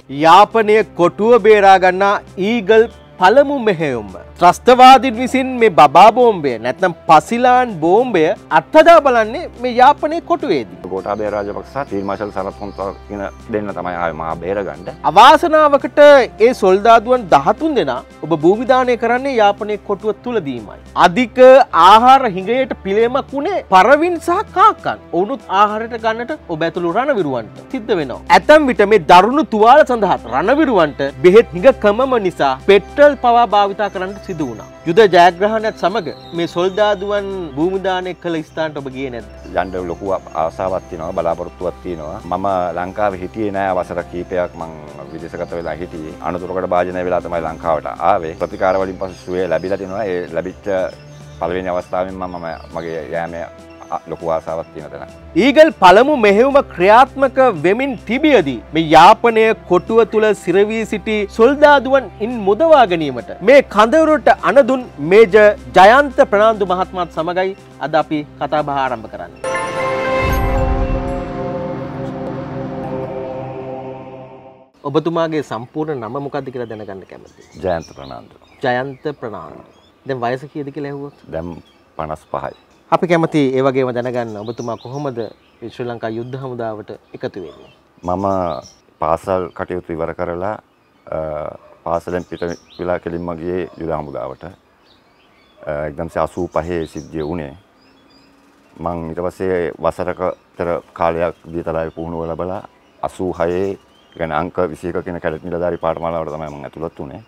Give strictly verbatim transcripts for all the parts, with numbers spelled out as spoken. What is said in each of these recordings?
යාපනයේ කොටුව බේරා ගන්නා ඊගල් පළමු මෙහෙයුම. ත්‍රස්තවාදීන් විසින් මේ බබා බෝම්බය නැත්නම් පසිලාන් බෝම්බය අත්හදා බලන්නේ මේ යාපනයේ කොටුවේදී. ගෝඨාභය රාජපක්ෂ ෆීල්ඩ් මාෂල් සරත් ෆොන්ටා කියන දෙන්න තමයි ආවේ මහා බේරගන්න. අවාසනාවකට ඒ සොල්දාදුවන් දහතුන් දෙනා ඔබ භූමි දානය කරන්නේ යාපනයේ කොටුව තුලදීමයි. අධික ආහාර හිඟයට පිළියමක් වුණේ පරවින් සහ කාකන්. ඔවුනුත් ආහාරයට ගන්නට ඔබ ඇතුළු රණවිරුවන්ට සිද්ධ වෙනවා. ඇතැම් විට මේ දරුණු තුවාල සඳහා රණවිරුවන්ට බෙහෙත් හිඟකමම නිසා පෙට්‍රල් පවා භාවිතා කරන්න සිදු වුණා. යුද ජයග්‍රහණයත් සමග මේ සොල්දාදුවන් භූමි දානය කළ ස්ථානට ඔබ ගියේ නැද්ද? යන්න ලොකු ආසාවක් තියෙනවා, බලාපොරොත්තුවක් තියෙනවා. මම ලංකාවේ හිටියේ නෑ වසර කීපයක් මං විදේශගත වෙලා හිටියේ. අනතුරකට භාජනය වෙලා තමයි ලංකාවට ආවේ. ප්‍රතිකාර වලින් පසු සුවය ලැබිලා තිනවා. ඒ ලැබිච්ච පළවෙනි අවස්ථාවෙන් මම මගේ යෑමේ ලොකු ආසාවක් තියෙන තැන. ඊගල් පළමු මෙහෙයුම ක්‍රියාත්මක වෙමින් තිබියදී මේ යාපනය කොටුව තුල සිරවී සිටි සොල්දාදුවන් ඉන් මුදවා ගැනීමට මේ කඳවුරට අනදුන් මේජර් ජයන්ත ප්‍රනාන්දු මහත්මයාත් සමගයි අද අපි කතා බහ ආරම්භ කරන්නේ. ඔබතුමාගේ සම්පූර්ණ නම මොකක්ද කියලා දැනගන්න කැමතියි. ජයන්ත ප්‍රනාන්දු. ජයන්ත ප්‍රනාන්දු. දැන් වයස කීයද කියලා ඇහුවොත්? දැන් පනස් පහයි. අපි කැමති ඒ වගේම දැනගන්න ඔබතුමා කොහොමද ශ්‍රී ලංකා යුද්ධ හමුදාවට එකතු වෙන්නේ? මම පාසල් කටයුතු ඉවර කරලා පාසලෙන් පිට වෙලා කෙලින්ම ගියේ යුද හමුදාවට. එක්දහම්සිය අසූ පහේ සිද්ධිය වුණේ. මම ඊට පස්සේ වසරකතර කාලයක් දියතලාවේ පුහුණුව ලැබලා අසූ හයේ يعني අංක විසි එක කියන කැඩට් නිලධාරී පාඨමාලාවට තමයි මම ඇතුළත් වුණේ.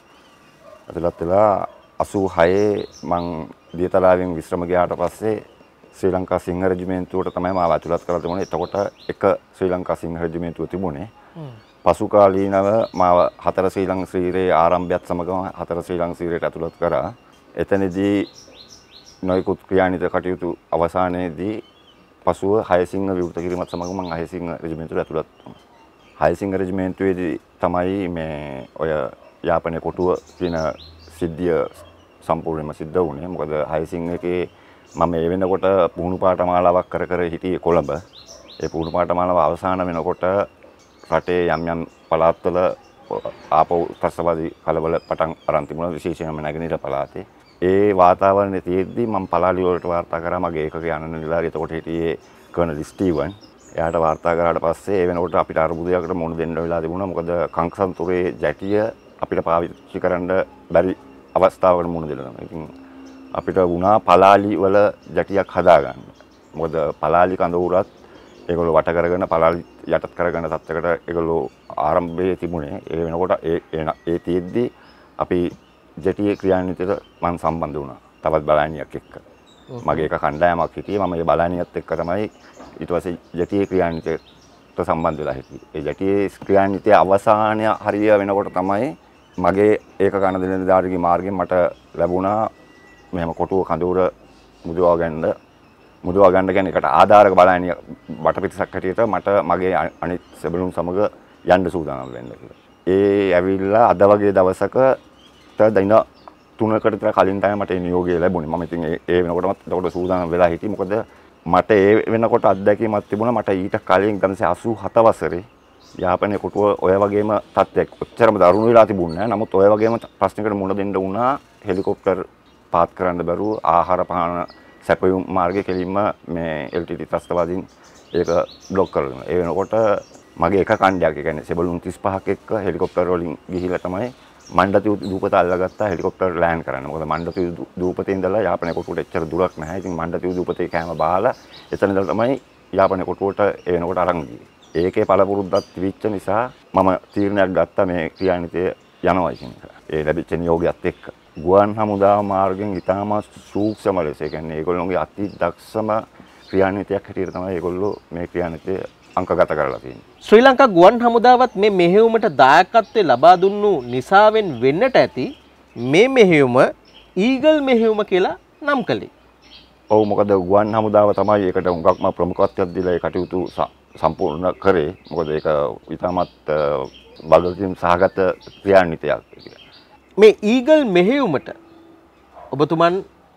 ඇතුළත් වෙලා අසූ හයේ මං දියතලාවෙන් විශ්‍රම ගියාට පස්සේ ශ්‍රී ලංකා සිංහ රෙජිමේන්තුවට තමයි මාව ඇතුළත් කරලා තිබුණේ. එතකොට එක ශ්‍රී ලංකා සිංහ රෙජිමේන්තුව තිබුණේ. පසු කාලීනව මාව හතර ශ්‍රී ලංකා ශ්‍රීරේ ආරම්භයත් සමගම හතර ශ්‍රී ලංකා ශ්‍රීරේට ඇතුළත් කරා. එතනදී නොයෙකුත් ක්‍රියානිත කටයුතු අවසානයේදී පසුව හය සිංහ විවෘත කිරීමත් සමග මම හය සිංහ රෙජිමේන්තුවට ඇතුළත් වුණා. හය සිංහ රෙජිමේන්තුවේදී තමයි මේ ඔය යාපනයේ කොටුව කියන සිද්ධිය සම්පූර්ණයෙන්ම සිද්ධ වුණේ. මොකද හය සිංහ එකේ මම ඒ වෙනකොට පුහුණු පාඨමාලාවක් කර කර හිටියේ කොළඹ. ඒ පුහුණු පාඨමාලාව අවසන් වෙනකොට රටේ යම් යම් පළාත්වල ආපහු ත්‍රස්තවාදී කලබල පටන් අරන් තිබුණා, විශේෂයෙන්ම නැගෙනහිර පළාතේ. ඒ වාතාවරණයේ තියෙද්දි මම පළාලි වලට වාර්තා කරා. මගේ ඒකකයේ අනන නිලධාරී එතකොට හිටියේ කර්නල් ස්ටීවන්. එයාට වාර්තා කරාට පස්සේ ඒ වෙනකොට අපිට අරුබුදයකට මුහුණ දෙන්න වෙලා තිබුණා. මොකද කංකසන්තුරේ ජැටිය අපිට පාවිච්චි කරන්න බැරි අවස්ථාවකට මුහුණ දෙනවා. ඉතින් අපිට වුණා පලාලි වල ජැටියක් හදාගන්න. මොකද පලාලි කඳවුරත් ඒගොල්ලෝ වට කරගෙන පලාලි යටත් කරගන්න තත්ත්වයකට ඒගොල්ලෝ ආරම්භයේ තිබුණේ. ඒ වෙනකොට ඒ ඒ තියෙද්දි අපි ජැටියේ ක්‍රියාන්විතයට මම සම්බන්ධ වුණා. තවත් බලානියක් එක්ක. මගේ එක කණ්ඩායමක් හිටියේ. මම ඒ බලානියත් එක්ක තමයි ඊට පස්සේ ජැටියේ ක්‍රියාන්විතයට සම්බන්ධ වෙලා හිටියේ. ඒ ජැටියේ ක්‍රියාන්විතයේ අවසානය හරිය වෙනකොට තමයි මගේ ඒක කන දෙන නිලධාරිගේ මාර්ගයෙන් මට ලැබුණා මෙහෙම කොටුව කඳවුර මුදවා ගන්න. මුදවා ගන්න කියන්නේ ඒකට ආධාරක බලන්නේ වටපිටසක් හැටියට මට මගේ අනිත් සෙබළුන් සමග යන්න සූදානම් වෙන්න කියලා. ඒ ඇවිල්ලා අද වගේ දවසක දින තුනකට විතර කලින් තමයි මට මේ නියෝගය ලැබුණේ. මම ඉතින් ඒ වෙනකොටම එතකොට සූදානම් වෙලා හිටියේ. මොකද මට ඒ වෙනකොට අත්දැකීමක් තිබුණා. මට ඊට කලින් එක්දහම්සිය අසූ හත වසරේ යාපනයේ කොටුව ඔය වගේම තත්ත්වයක් ඔච්චරම දරුණු වෙලා තිබුණේ නැහැ. නමුත් ඔය වගේම ප්‍රශ්නයකට මුහුණ දෙන්න වුණා. හෙලිකොප්ටර් පාත් කරන්න බැරුව ආහාර පාන සැපයුම් මාර්ගයේ කෙලින්ම මේ එල් ටී ටී ත්‍රස්තවාදීන් ඒක බ්ලොක් කරනවා. ඒ වෙනකොට මගේ එක කණ්ඩයක්, ඒ කියන්නේ සෙබළුන් තිස් පහක් එක්ක හෙලිකොප්ටර් වලින් ගිහිලා තමයි මණ්ඩති දූපත අල්ලගත්තා හෙලිකොප්ටර් ලෑන්ඩ් කරන්න. මොකද මණ්ඩති දූපතේ ඉඳලා යාපනයේ කොටුවට එච්චර දුරක් නැහැ. ඉතින් මණ්ඩති දූපතේ කෑම බහලා එතන ඉඳලා තමයි යාපනයේ කොටුවට ඒ වෙනකොට අරන් ගියේ. ඒකේ පළපුරුද්දක් තිබිච්ච නිසා මම තීරණයක් ගත්තා මේ ක්‍රියාන්විතය යනවා කියන එක. ඒ ලැබිච්ච නියෝගයත් එක්ක ගුවන් හමුදා මාර්ගෙන් ඉතාමත් සූක්ෂම ලෙස, ඒ කියන්නේ ඒගොල්ලෝගේ අති දක්ෂම ක්‍රියාන්විතයක් හැටියට තමයි ඒගොල්ලෝ මේ ක්‍රියාන්විතය අංකගත කරලා තියෙන්නේ. ශ්‍රී ලංකා ගුවන් හමුදාවත් මේ මෙහෙයුමට දායකත්වය ලබා දුන්නු නිසාවෙන් වෙන්නට ඇති මේ මෙහෙයුම ඊගල් මෙහෙයුම කියලා නම් කළේ. ඔව්, මොකද ගුවන් හමුදාව තමයි ඒකට උඟක්ම ප්‍රමුඛත්වයක් දීලා ඒ කටයුතු සම්පූර්ණ කරේ. මොකද ඒක ඉතාමත් වගකීම් සහගත ක්‍රියාන්විතයක්. මේ ඊගල් මෙහෙයුමට ඔබතුමන්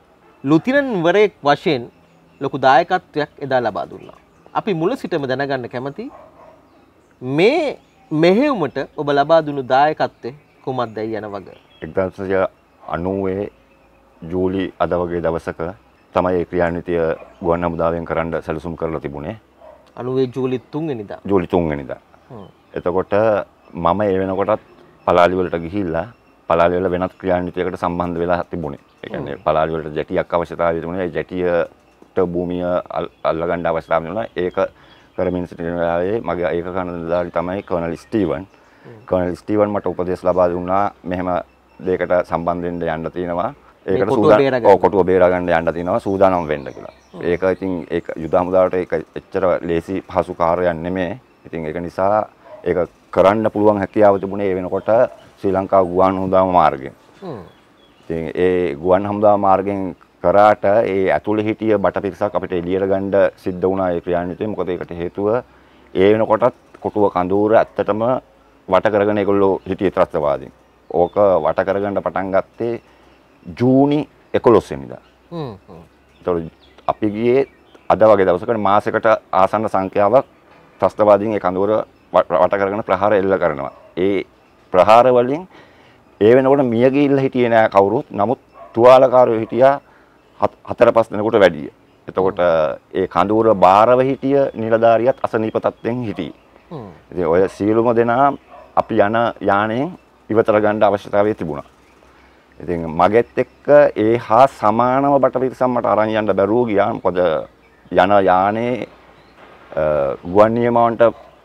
ලුතිනන් වරයෙක් වශයෙන් ලොකු දායකත්වයක් එදා ලබා දුන්නා. අපි මුල සිටම දැනගන්න කැමති මේ මෙහෙයුමට ඔබ ලබා දුණු දායකත්වය කුමක්දයි යන වග? එක්දාසය අනූවේ ජූලි අද වගේ දවසක තමයි ඒ ක්‍රියාන්විතය ගුවන් හමුදාවෙන් කරන්න සැලසුම් කරලා තිබුණේ. අනූවේ ජූලි තුන්වෙනිදා. ජූලි තුන්වෙනිදා. එතකොට මම ඒ වෙනකොටත් පලාලි වලට ගිහිල්ලා පලාලි වල වෙනත් ක්‍රියාන්විතයකට සම්බන්ධ වෙලා තිබුණේ. ඒ කියන්නේ පලාලි වලට ජැටියක් අවශ්‍යතාවය තිබුණේ. ඒ ජැටියට භූමිය අල්ලගන්න අවස්ථාවක් තිබුණා. ඒක කරමින් සිටින වෙලාවේ මගේ ඒක කරන නිලධාරි තමයි කර්නල් ස්ටීවන්. කර්නල් ස්ටීවන් මට උපදෙස් ලබා දුන්නා මෙහෙම දෙයකට සම්බන්ධ වෙන්න යන්න තියෙනවා. ඒකට සූදානම් ඔව් කොටුව බේරා ගන්න යන්න තියෙනවා සූදානම් වෙන්න කියලා. ඒක ඉතින් ඒක යුද හමුදාවට ඒක එච්චර ලේසි පහසු කාර්යයක් නෙමෙයි. ඉතින් ඒක නිසා ඒක කරන්න පුළුවන් හැකියාව තිබුණේ ඒ වෙනකොට ශ්‍රී ලංකා ගුවන් හමුදා මාර්ගයෙන්. ඉතින් ඒ ගුවන් හමුදා මාර්ගයෙන් කරාට ඒ ඇතුළේ හිටිය බට පිරිසක් අපිට එළියට ගන්න සිද්ධ වුණා ඒ ක්‍රියාන්විතේ. මොකද ඒකට හේතුව ඒ වෙනකොටත් කොටුව කඳවුර ඇත්තටම වට කරගෙන ඒගොල්ලෝ හිටියේ ත්‍රස්තවාදීන්. ඕක වට කරගන්න පටන් ගත්තේ ජූනි එකොළොස් වෙනිදා. හ්ම් හ්ම්. ඒතකොට අපි ගියේ අද වගේ දවසකට මාසයකට ආසන්න සංඛ්‍යාවක් ත්‍රස්තවාදීන් ඒ කඳවුර වට කරගෙන ප්‍රහාර එල්ල කරනවා. ඒ ප්‍රහාර වලින් ඒ වෙනකොට මිය ගිහිල්ලා හිටියේ නෑ කවුරුත්. නමුත් තුවාලකාරයෝ හිටියා හතර පහ දෙනෙකුට වැඩිය. එතකොට ඒ කඳවුර බාරව හිටිය නිලධාරියත් අසනීප තත්ත්වෙන් හිටියේ. හ්ම්. ඉතින් ඔය සියලුම දෙනා අපි යන යානෙන් ඉවතර ගන්න අවශ්‍යතාවය තිබුණා. ඉතින් මගෙත් එක්ක ඒ හා සමානව බට පිරිසක් මට අරන් යන්න බැරුව ගියා. මොකද යන යානේ ගුවන් නියමාවන්ට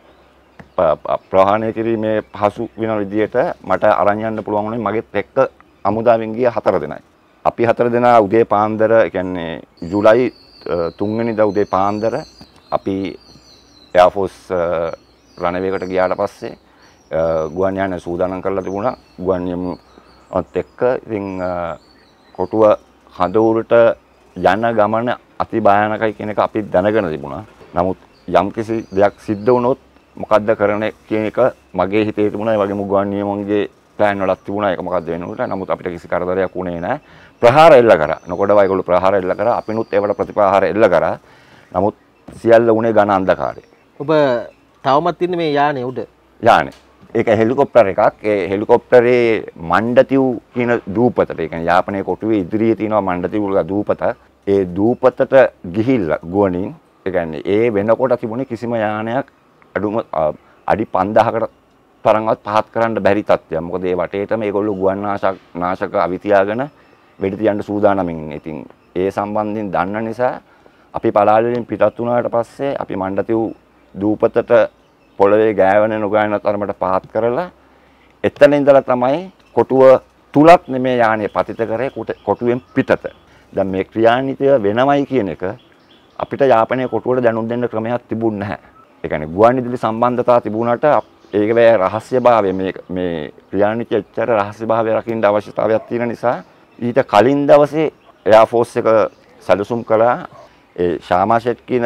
ප්‍රහාණය කිරීමේ පහසු වෙන විදියට මට අරන් යන්න පුළුවන් වුණේ මගෙත් එක්ක හමුදාවෙන් ගිය හතර දෙනයි. අපි හතර දෙනා උදේ පාන්දර ඒ කියන්නේ ජූලයි තුන්වෙනිදා උදේ පාන්දර අපි එයාර් ෆෝස් රණවේකට ගියාට පස්සේ ගුවන් යාන සූදානම් කරලා තිබුණා. ගුවන් නියමුත් එක්ක ඉතින් කොටුව හඳවුරට යන ගමන අති භයානකයි කියන එක අපි දැනගෙන තිබුණා. නමුත් යම්කිසි දෙයක් සිද්ධ වුණොත් මොකද්ද කරන්නේ කියන එක මගේ හිතේ තිබුණා. ඒ වගේම ගුවන් නියමුන්ගේ ප්ලෑන් වලක් තිබුණා. ඒක මොකද්ද වෙනවද? නමුත් අපිට කිසි කරදරයක් වුණේ නැහැ. ප්‍රහාර එල්ල කරා. නොකොඩව ඒගොල්ලෝ ප්‍රහාර එල්ල කරා. අපිනුත් ඒවට ප්‍රතිප්‍රහාර එල්ල කරා. නමුත් සියල්ල උනේ ඝන අන්ධකාරය. ඔබ තවමත් ඉන්නේ මේ යානේ උඩ? යානේ. ඒක හෙලිකොප්ටර් එකක්. ඒ හෙලිකොප්ටරේ මණ්ඩතිව් කියන දූපතට, ඒ කියන්නේ යාපනයේ කොටුවේ ඉදිරියේ තියෙනවා මණ්ඩතිව් දූපත. ඒ දූපතට ගිහිල්ලා ගුවනින්, ඒ කියන්නේ ඒ වෙනකොට තිබුණේ කිසිම යානයක් අඩුම අඩි පන්දාහකට තරම්වත් පහත් කරන්න බැරි තත්ත්වයක්. මොකද ඒ වටේටම ඒගොල්ලෝ ගුවන් නාශක නාශක අවි තියාගෙන වෙඩි තියන්න සූදානමින්. ඉතින් ඒ සම්බන්ධයෙන් දන්න නිසා අපි පලාලි වලින් පිටත් වුණාට පස්සේ අපි මණ්ඩතිව් දූපතට පොළවේ ගෑවෙන නුගායන තරමට පහත් කරලා එතන ඉඳලා තමයි කොටුව තුලක් නෙමේ යානේ පතිත කරේ කොටුවෙන් පිටත. දැන් මේ ක්‍රියාන්විතය වෙනවයි කියන එක අපිට යාපනයේ කොටුවට දැනුම් දෙන්න ක්‍රමයක් තිබුණ නැහැ. ඒ කියන්නේ ගුවන් විදුලි සම්බන්ධතාව තිබුණාට ඒක වේ රහස්‍යභාවය මේ මේ ක්‍රියාන්විතය ඇත්තට රහස්‍යභාවය රකින්න අවශ්‍යතාවයක් තියෙන නිසා ඊට කලින් දවසේ එයාර් ෆෝස් එක සැලසුම් කළා ඒ ශාමාෂෙට් කියන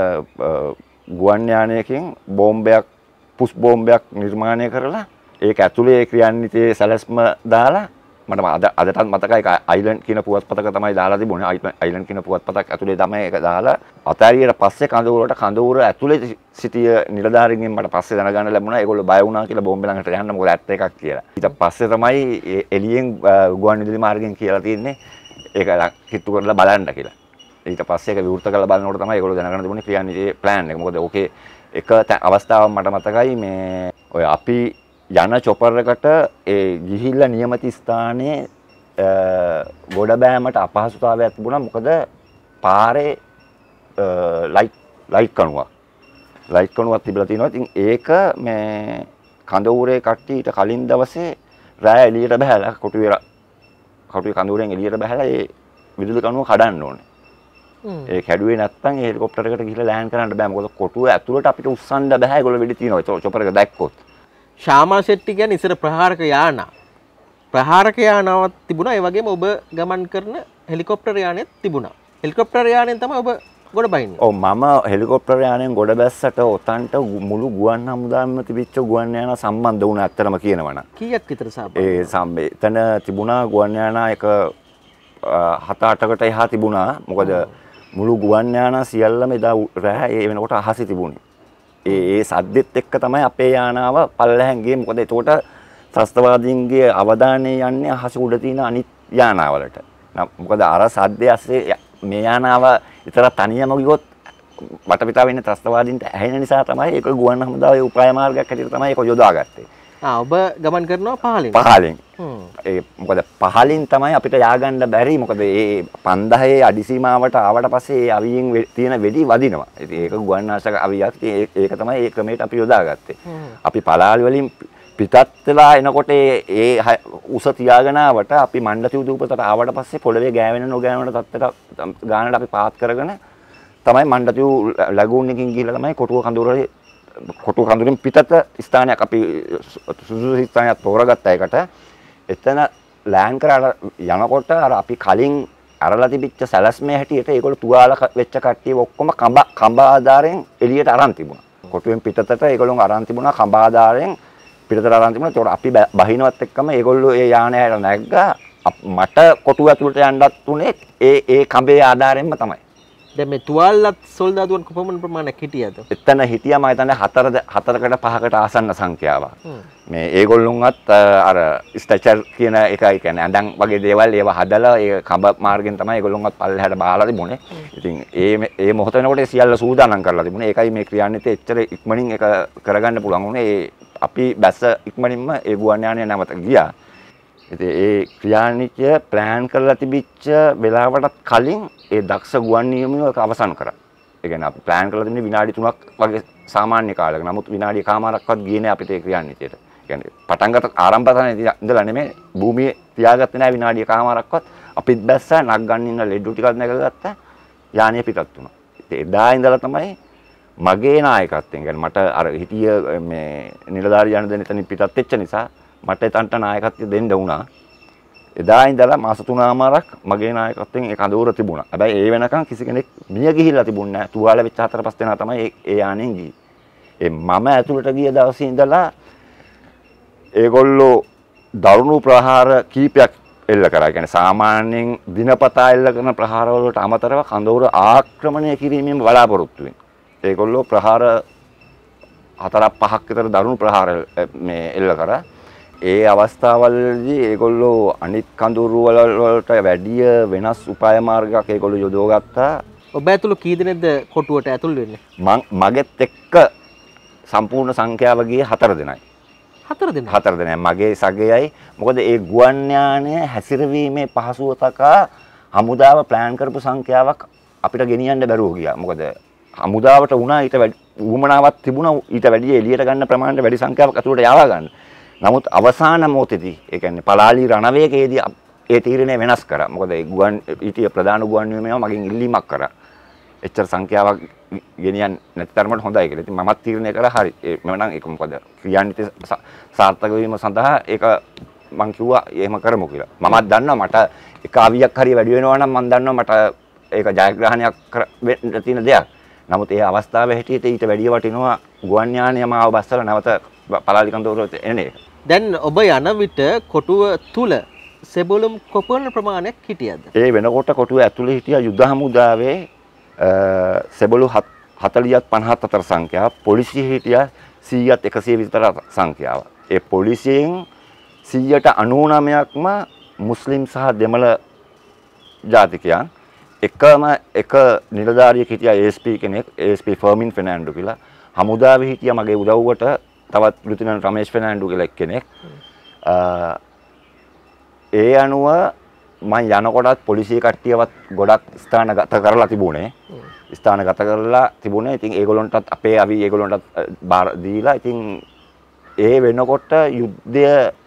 ගුවන් යානයකින් බෝම්බයක් පුෂ් බෝම්බයක් නිර්මාණය කරලා ඒක ඇතුලේ ක්‍රියාන්විතයේ සැලැස්ම දාලා මට අද අදටත් මතකයි අයිලන්ඩ් කියන පුවත්පතක තමයි දාලා තිබුණේ. අයිලන්ඩ් කියන පුවත්පතක් ඇතුලේ තමයි ඒක දාලා අතාරියට පස්සේ කඳවුරට කඳවුර ඇතුලේ සිටිය නිලධාරීන්ගෙන් මට පස්සේ දැනගන්න ලැබුණා ඒගොල්ලෝ බය වුණා කියලා බෝම්බ ළඟට යන්න මොකද ඇත්ත එකක් කියලා. ඊට පස්සේ තමයි එළියෙන් ගුවන් විදුලි මාර්ගයෙන් කියලා තියෙන්නේ ඒක කිට්ටු කරලා බලන්න කියලා. ඊට පස්සේ ඒක විවෘත කරලා බලනකොට තමයි ඒගොල්ලෝ දැනගන්න තිබුණේ ක්‍රියාන්විතයේ ප්ලෑන් එක. මොකද ඕකේ එක අවස්ථාවක් මට මතකයි මේ ඔය අපි යන චොපර් එකට ඒ ගිහිල්ලා නියමිත ස්ථානයේ ගොඩ බෑමට අපහසුතාවයක් තිබුණා. මොකද පාරේ ලයිට් ලයිට් කණුවක් ලයිට් කණුවක් තිබිලා තියෙනවා. ඉතින් ඒක මේ කඳවුරේ කට්ටියට කලින් දවසේ රෑ එළියට බහැලා කොටුවේ කොටුවේ කඳවුරෙන් එළියට බහැලා ඒ විදුලි කණුව කඩන්න ඕනේ. ඒ කැඩුවේ නැත්නම් ඒ හෙලිකොප්ටර් එකට ගිහිල්ලා ලෑන්ඩ් කරන්න බෑ. මොකද කොටුව ඇතුළට අපිට උස්සන්න බෑ. ඒගොල්ලෝ වෙඩි තියනවා. ඒක චොපර් එක දැක්කොත්. ශාමාෂෙට් කියන්නේ ඉස්සර ප්‍රහාරක යානා. ප්‍රහාරක යානාවක් තිබුණා. ඒ වගේම ඔබ ගමන් කරන හෙලිකොප්ටර් යානෙත් තිබුණා. හෙලිකොප්ටර් යානෙන් තමයි ඔබ ගොඩ බහින්නේ. ඔව් මම හෙලිකොප්ටර් යානෙන් ගොඩ බැස්සට ඔතන්ට මුළු ගුවන් හමුදාවෙම තිබිච්ච ගුවන් යානා සම්බන්ධ වුණා ඇත්තටම කියනවනම්. කීයක් විතර සම්බන්ධ? ඒ සම්බේ. එතන තිබුණා ගුවන් යානා එක හත අටකට එහා තිබුණා. මොකද මුළු ගුවන් යානා සියල්ලම එදා රෑ ඒ වෙනකොට අහසේ තිබුණේ. ඒ ඒ සද්දෙත් එක්ක තමයි අපේ යානාව පල්ලෙහෙන් ගියේ. මොකද ඒකට ත්‍රස්තවාදීන්ගේ අවධානය යන්නේ අහස උඩ තියෙන අනිත් යානාවලට. මොකද අර සද්දය ඇස්සේ මේ යානාව විතර තනියම ගියොත් වටපිටාව ඉන්න ත්‍රස්තවාදීන්ට ඇහෙන නිසා තමයි ඒක ගුවන් හමුදාවේ උපාය මාර්ගයක් හැටියට තමයි ඒක යොදාගත්තේ. ආ ඔබ ගමන් කරනවා පහලින්. පහලින්. ඒ මොකද පහලින් තමයි අපිට ය아가න්න බැරි. මොකද මේ පන්දහේ අඩි සීමාවට ආවට පස්සේ ඒ අවියෙන් තියෙන වෙඩි වදිනවා. ඉතින් ඒක ගුවන් නාශක අවියක්. ඒක තමයි ඒ ක්‍රමයට අපි යොදාගත්තේ. අපි පලාලි වලින් පිටත් වෙලා එනකොට ඒ උස තියාගෙන ආවට අපි මණ්ඩති දූපතට ආවට පස්සේ පොළවේ ගෑවෙන නොගෑවෙන තත්ත්වයට ගානට අපි පාත් කරගෙන තමයි මණ්ඩති ලැගූන් එකකින් ගිහිල්ලා තමයි කොටුව කඳුරේ කොටුව කඳුරෙන් පිටත ස්ථානයක් අපි සුසුසු ස්ථානයක් තෝරගත්ත එකට එතන ලෑන් කරලා යනකොට අර අපි කලින් අරලා තිබිච්ච සැලැස්මේ හැටියට ඒගොල්ලෝ තුවාල වෙච්ච කට්ටිය ඔක්කොම කඹ කඹ ආධාරයෙන් එළියට අරන් තිබුණා. කොටුවෙන් පිටතට ඒගොල්ලෝ අරන් තිබුණා කඹ ආධාරයෙන් පිටතට අරන් තිබුණා. ඒකට අපි බහිනවත් එක්කම ඒගොල්ලෝ ඒ යානයට නැග්ගා. මට කොටුව ඇතුළට යන්නත් උනේ ඒ ඒ කඹේ ආධාරයෙන්ම තමයි. දැන් මේ තුවාලත් සොල්දාදුවන් කොපමණ ප්‍රමාණයක් හිටියද? එතන හිටියම හිතන්නේ හතර හතරකට පහකට ආසන්න සංඛ්‍යාවක්. මේ ඒගොල්ලොන්වත් අර ස්ට්‍රෙචර් කියන එකයි කියන්නේ ඇඳන් වගේ දේවල් ඒවා හදලා ඒ කඹ මාර්ගෙන් තමයි ඒගොල්ලොන්වත් පල්ලෙහාට බහලා තිබුණේ. ඉතින් ඒ ඒ මොහොත වෙනකොට සියල්ල සූදානම් කරලා තිබුණේ. ඒකයි මේ ක්‍රියාන්විතේ එච්චර ඉක්මනින් ඒක කරගන්න පුළුවන් වුණේ. ඒ අපි බැස්ස ඉක්මනින්ම ඒ ගුවන් යානය නැවත ගියා. ඉතින් ඒ ක්‍රියාන්විතය ප්ලෑන් කරලා තිබිච්ච වෙලාවටත් කලින් ඒ දක්ෂ ගුවන් නියමියෝ ඒක අවසන් කරා. ඒ කියන්නේ අපි ප්ලෑන් කරලා තිබුණේ විනාඩි තුනක් වගේ සාමාන්‍ය කාලයක. නමුත් විනාඩි එකමාරක්වත් ගියේ නැහැ අපිට ඒ ක්‍රියාන්විතයට. ඒ කියන්නේ පටන් ගත්ත ආරම්භ තැන ඉඳලා නෙමෙයි භූමියේ තියාගත්තේ නැහැ විනාඩි එකමාරක්වත්. අපිත් බැස්සා නක් ගන්න ඉන්න ලෙඩු ටිකක් නැගගත්තා. යානිය පිටත් වුණා. ඉතින් එදා ඉඳලා තමයි මගේ නායකත්වයෙන් කියන්නේ මට අර හිටිය මේ නිලධාරී යන දෙන එතනින් පිටත් වෙච්ච නිසා මට එතනට නායකත්වය දෙන්න වුණා. එදා ඉඳලා මාස තුනමාරක් මගේ නායකත්වයෙන් ඒ කඳවුර තිබුණා. හැබැයි ඒ වෙනකන් කිසි කෙනෙක් මිය ගිහිල්ලා තිබුණේ නැහැ. තුවාල වෙච්ච හතර පහ දෙනා තමයි ඒ යානෙන් ගියේ. ඒ මම ඇතුළට ගිය දවසේ ඉඳලා ඒගොල්ලෝ දරුණු ප්‍රහාර කීපයක් එල්ල කරා. ඒ කියන්නේ සාමාන්‍යයෙන් දිනපතා එල්ල කරන ප්‍රහාර වලට අමතරව කඳවුර ආක්‍රමණය කිරීමෙන් බලාපොරොත්තු වෙන. ඒගොල්ලෝ ප්‍රහාර හතරක් පහක් විතර දරුණු ප්‍රහාර මේ එල්ල කරා. ඒ අවස්ථාවවලදී ඒගොල්ලෝ අනිත් කඳුරු වලට වැඩිය වෙනස් උපාය මාර්ගයක් ඒගොල්ලෝ යොදවගත්තා. ඔබ ඇතුළු කී දෙනෙක්ද කොටුවට ඇතුල් වෙන්නේ? මං මගෙත් එක්ක සම්පූර්ණ සංඛ්‍යාව ගියේ හතර දෙනයි. හතර දෙනා. හතර දෙනයි මගේ සගයයි. මොකද ඒ ගුවන් යානය හැසිරවීමේ පහසුව තකා හමුදාව ප්ලෑන් කරපු සංඛ්‍යාවක් අපිට ගෙනියන්න බැරුව ගියා. මොකද හමුදාවට වුණා ඊට වැඩි වුමනාවක් තිබුණා ඊට වැඩි එළියට ගන්න ප්‍රමාණයට වැඩි සංඛ්‍යාවක් අතුලට යවා ගන්න. නමුත් අවසාන මොහොතේදී ඒ කියන්නේ පලාලි රණවේගයේදී ඒ තීරණය වෙනස් කරා. මොකද ඒ ගුවන් ඊටිය ප්‍රධාන ගුවන් නියමයව මගෙන් ඉල්ලීමක් කරා. එච්චර සංඛ්‍යාවක් ගෙනියන්න නැති තරමට හොඳයි කියලා. ඉතින් මමත් තීරණය කරා හරි. මම නම් ඒක මොකද ක්‍රියාන්විත සාර්ථක වීම සඳහා ඒක මං කිව්වා එහෙම කරමු කියලා. මමත් දන්නවා මට එක අවියක් හරිය වැඩි වෙනවා නම් මම දන්නවා මට ඒක ජයග්‍රහණයක් වෙන්න තියෙන දෙයක්. නමුත් ඒ අවස්ථාවේ හැටියට ඊට වැඩිය වටිනවා ගුවන් යානය මාව බස්සලා නැවත පලාලි කඳවුරට එන්නේ. දැන් ඔබ යන විට කොටුව තුල සෙබළුම් කොපමණ ප්‍රමාණයක් හිටියද? ඒ වෙනකොට කොටුව ඇතුලේ හිටිය යුද හමුදාවේ සෙබළු හතළිහක් පනහක් අතර සංඛ්‍යාව, පොලිසිය හිටියා සීයක් එකසිය විතර සංඛ්‍යාව. ඒ පොලිසියෙන් සීයට අනූනවයක්ම මුස්ලිම් සහ දෙමළ ජාතිකයන්. එකම එක නිලධාරියෙක් හිටියා ඒ එස් පී කෙනෙක්, ඒ එස් පී ෆර්මින් ෆෙර්නැන්ඩෝ කියලා. හමුදාවේ හිටියා මගේ උදව්වට තවත් ලුතිනන්ට් රමේෂ් ෆෙර්නැන්ඩෝ කියලා කෙනෙක්. ඒ අනුව මම යනකොටත් පොලිසිය කට්ටියවත් ගොඩක් ස්ථාන ගත කරලා තිබුණේ. ස්ථාන ගත කරලා තිබුණේ. ඉතින් ඒගොල්ලන්ටත් අපේ අවි ඒගොල්ලන්ටත් බාර දීලා ඉතින් ඒ වෙනකොට යුද්ධය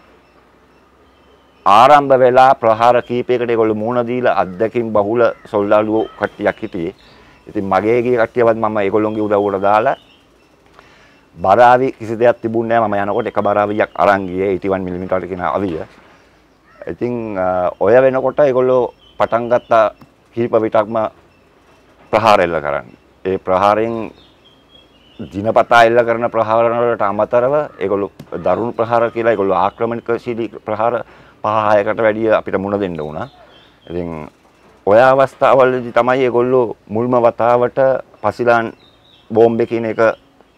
ආරම්භ වෙලා ප්‍රහාර කීපයකට ඒගොල්ලෝ මුහුණ දීලා අත්දැකීම් බහුල සොල්දාදුවෝ කට්ටියක් හිටියේ. ඉතින් මගේ ගිය කට්ටියවත් මම ඒගොල්ලොන්ගේ උදව්වට දාලා බරාවි කිසි දෙයක් තිබුණේ නැහැ. මම යනකොට එක බරාවියක් අරන් ගියේ eighty-one millimeter කියන අවිය. ඉතින් ඔය වෙනකොට ඒගොල්ලෝ පටන් ගත්ත කීප විටක්ම ප්‍රහාර එල්ල කරන්න. ඒ ප්‍රහාරයෙන් දිනපතා එල්ල කරන ප්‍රහාර වලට අමතරව ඒගොල්ලෝ දරුණු ප්‍රහාර කියලා ඒගොල්ලෝ ආක්‍රමණිකශීලී ප්‍රහාර පහ හයකට වැඩිය අපිට මුණ දෙන්න වුණා. ඉතින් ඔය අවස්ථාවවලදී තමයි ඒගොල්ලෝ මුල්ම වතාවට පසිලාන් බෝම්බේ කියන එක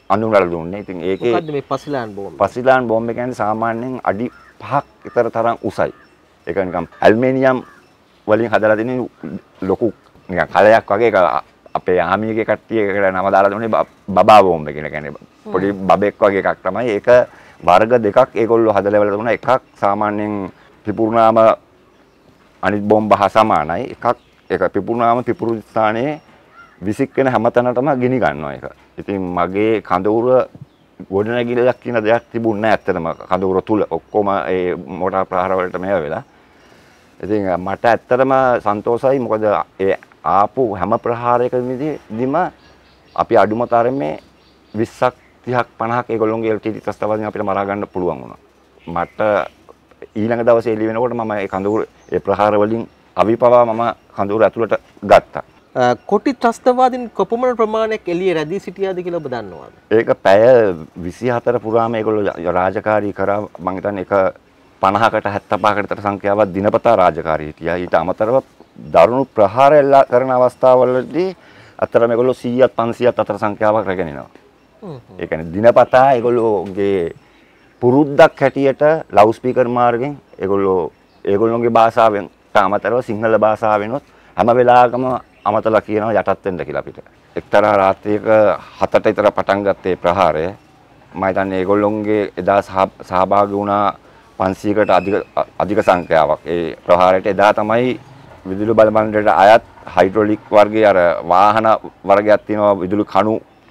අඳුනලා දුන්නේ. ඉතින් ඒකේ මොකද්ද මේ පසිලාන් බෝම්බ? පසිලාන් බෝම්බ කියන්නේ සාමාන්‍යයෙන් අඩි පහක් විතර තරම් උසයි. ඒක නිකන් ඇල්මීනියම් වලින් හදලා තියෙන ලොකු නිකන් කලයක් වගේ එක අපේ ආමියගේ කට්ටියකට නම දාලා දුන්නේ බබා බෝම්බ කියලා. කියන්නේ පොඩි බබෙක් වගේ එකක් තමයි. ඒක වර්ග දෙකක් ඒගොල්ලෝ හදලා ලැබලා දුන්නා. එකක් සාමාන්‍යයෙන් පිපුරුනාම අනිත් බෝම්බ හා සමානයි. එකක් ඒක පිපුරුනාම පිපුරු ස්ථානයේ විසික් වෙන හැමතැනටම ගිනි ගන්නවා ඒක. ඉතින් මගේ කඳවුර ගොඩනැගිල්ලක් කියන දෙයක් තිබුණ නැහැ ඇත්තටම. කඳවුර තුල ඔක්කොම ඒ මෝටාර් ප්‍රහාර වලට මේව වෙලා. ඉතින් මට ඇත්තටම සන්තෝෂයි. මොකද ඒ ආපු හැම ප්‍රහාරයකදීම අපි අඩුම තරමේ විස්සක් තිහක් පනහක් ඒගොල්ලෝගේ එල් ටී ටී ත්‍රස්තවාදීන් අපිට මරා ගන්න පුළුවන් වුණා. මට ඊළඟ දවසේ එළි වෙනකොට මම ඒ කඳවුර ඒ ප්‍රහාර වලින් අවිපවා මම කඳවුර ඇතුළට ගත්තා. කොටි ත්‍රස්තවාදීන් කොපමණ ප්‍රමාණයක් එළිය රැඳී සිටියාද කියලා ඔබ දන්නවද? ඒක පැය විසිහතර පුරාම ඒගොල්ලෝ රාජකාරී කරා. මම හිතන්නේ ඒක පනහකට හැත්තෑ පහකට සංඛ්‍යාවක් දිනපතා රාජකාරී හිටියා. ඊට අමතරව දරුණු ප්‍රහාර කරන අවස්ථාවලදී අතර මේගොල්ලෝ සීයක් පන්සීයක් අතර සංඛ්‍යාවක් රැගෙන එනවා. ඒ කියන්නේ දිනපතා ඒගොල්ලෝගේ පුරුද්දක් හැටියට ලවුඩ් ස්පීකර් මාර්ගෙන් ඒගොල්ලෝ ඒගොල්ලෝගේ භාෂාවෙන් අමතරව සිංහල භාෂාවෙනොත් හැම වෙලාවකම අමතලා කියනවා යටත් වෙන්න කියලා අපිට. එක්තරා රාත්‍රියක හතට විතර පටන් ගත්තේ ප්‍රහාරය. මම හිතන්නේ ඒගොල්ලෝගේ එදා සහභාගී වුණා පන්සීයකට අධික අධික සංඛ්‍යාවක්. ඒ ප්‍රහාරයට එදා තමයි විදුලි බල මණ්ඩලයට අයත් හයිඩ්‍රොලික් වර්ගයේ අර වාහන වර්ගයක් තියෙනවා විදුලි කණු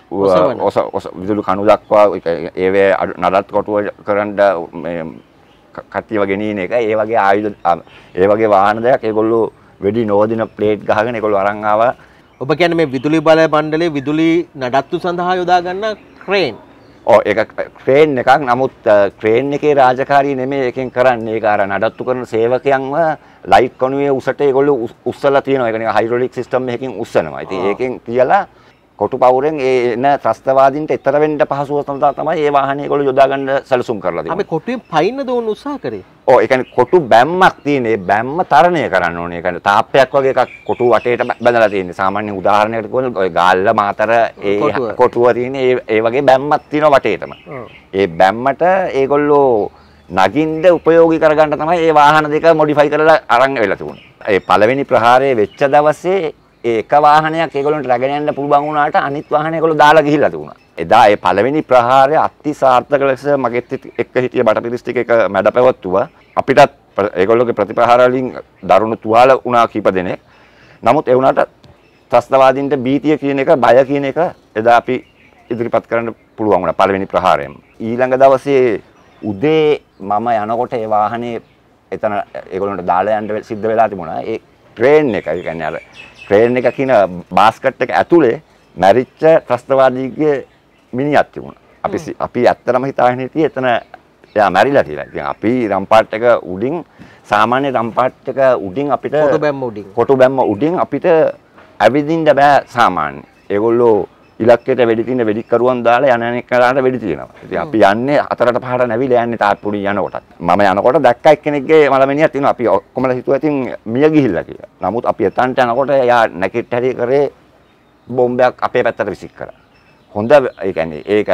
ඔස විදුලි කණු දක්වා ඒවේ නඩත් කොටුව කරන්න මේ කට්ටියව ගෙනින එක. ඒ වගේ ආයුධ ඒ වගේ වාහන දෙයක් ඒගොල්ලෝ වෙඩි නෝදින ප්ලේට් ගහගෙන ඒගොල්ලෝ අරන් ආවා. ඔබ කියන්නේ මේ විදුලි බල මණ්ඩලයේ විදුලි නඩත්තු සඳහා යොදා ගන්න ක්‍රේන්. ඔව් ඒක ක්‍රේන් එකක්. නමුත් ක්‍රේන් එකේ රාජකාරිය නෙමෙයි එකෙන් කරන්නේ. ඒක අර නඩත්තු කරන සේවකයන්ව ලයිට් කණුවේ උසට ඒගොල්ලෝ උස්සලා තියෙනවා. ඒක නිකන් හයිඩ්‍රොලික් සිස්ටම් එකකින් උස්සනවා. ඉතින් ඒකෙන් කියලා කොටු පවුරෙන් ඒ එන ත්‍රස්තවාදීන්ට ඈතර වෙන්න පහසුව සඳහා තමයි මේ වාහනේ ඒගොල්ලෝ යොදා ගන්න සැලසුම් කරලා තියෙන්නේ. අපි කොටුවෙන් පයින්න දෝන උත්සාහ කරේ. ඔව් ඒ කියන්නේ කොටු බැම්මක් තියෙන. ඒ බැම්ම තරණය කරන්න ඕනේ. ඒ කියන්නේ තාප්පයක් වගේ එකක් කොටු වටේට බැඳලා තියෙන්නේ. සාමාන්‍ය උදාහරණයකට කියවොත් ඔය ගාල්ල මාතර ඒ කොටුව තියෙන ඒ ඒ වගේ බැම්මක් තියෙනවා වටේටම. ඒ බැම්මට ඒගොල්ලෝ නගින්න උපයෝගී කරගන්න තමයි මේ වාහන දෙක මොඩිෆයි කරලා අරන් වෙලා තිබුණේ. ඒ පළවෙනි ප්‍රහාරයේ වෙච්ච දවසේ ඒ එක වාහනයක් ඒගොල්ලන්ට රැගෙන යන්න පුළුවන් වුණාට අනිත් වාහනේ ඒගොල්ලෝ දාලා ගිහිල්ලා තිබුණා. එදා ඒ පළවෙනි ප්‍රහාරය අති සාර්ථක ලෙස මගෙත් එක්ක හිටිය බටපිරිස් ටික එක මැඩ පැවතුවා. අපිටත් ඒගොල්ලෝගේ ප්‍රතිප්‍රහාර වලින් දරුණු තුවාල වුණා කීප දෙනෙක්. නමුත් ඒ වුණාට ත්‍රස්තවාදීන්ට බීතිය කියන එක බය කියන එක එදා අපි ඉදිරිපත් කරන්න පුළුවන් වුණා පළවෙනි ප්‍රහාරයෙන්. ඊළඟ දවසේ උදේ මම යනකොට ඒ වාහනේ එතන ඒගොල්ලන්ට දාලා යන්න සිද්ධ වෙලා තිබුණා. ඒ ට්‍රේන් එක, ඒ කියන්නේ අර ට්‍රේන් එක කියන බාස්කට් එක ඇතුලේ මැරිච්ච ත්‍රස්තවාදීගේ මිනිහක් තිබුණා. අපි අපි ඇත්තටම හිතාගෙන හිටියේ එතන එයා මැරිලා කියලා. ඉතින් අපි රම්පාට් එක උඩින් සාමාන්‍ය රම්පාට් එක උඩින් අපිට කොටු බැම්ම උඩින් කොටු බැම්ම උඩින් අපිට ඇවිදින්න බෑ සාමාන්‍ය. ඒගොල්ලෝ ඉලක්කයට වෙඩි තින්න වෙඩිකරුවන් දාලා යන යන එක්කලාට වෙඩි තියනවා. ඉතින් අපි යන්නේ හතරට පහට නැවිලා යන්නේ තාප්පුඩි යනකොටත්. මම යනකොට දැක්ක එක්කෙනෙක්ගේ මලමිනියක් තියෙනවා. අපි ඔක්කොමලා හිතුවා ඉතින් මිය ගිහිල්ලා කියලා. නමුත් අපි එතනට යනකොට එයා නැකිට හැරි කරේ බෝම්බයක් අපේ පැත්තට විසික් කරා. හොඳ ඒ කියන්නේ ඒක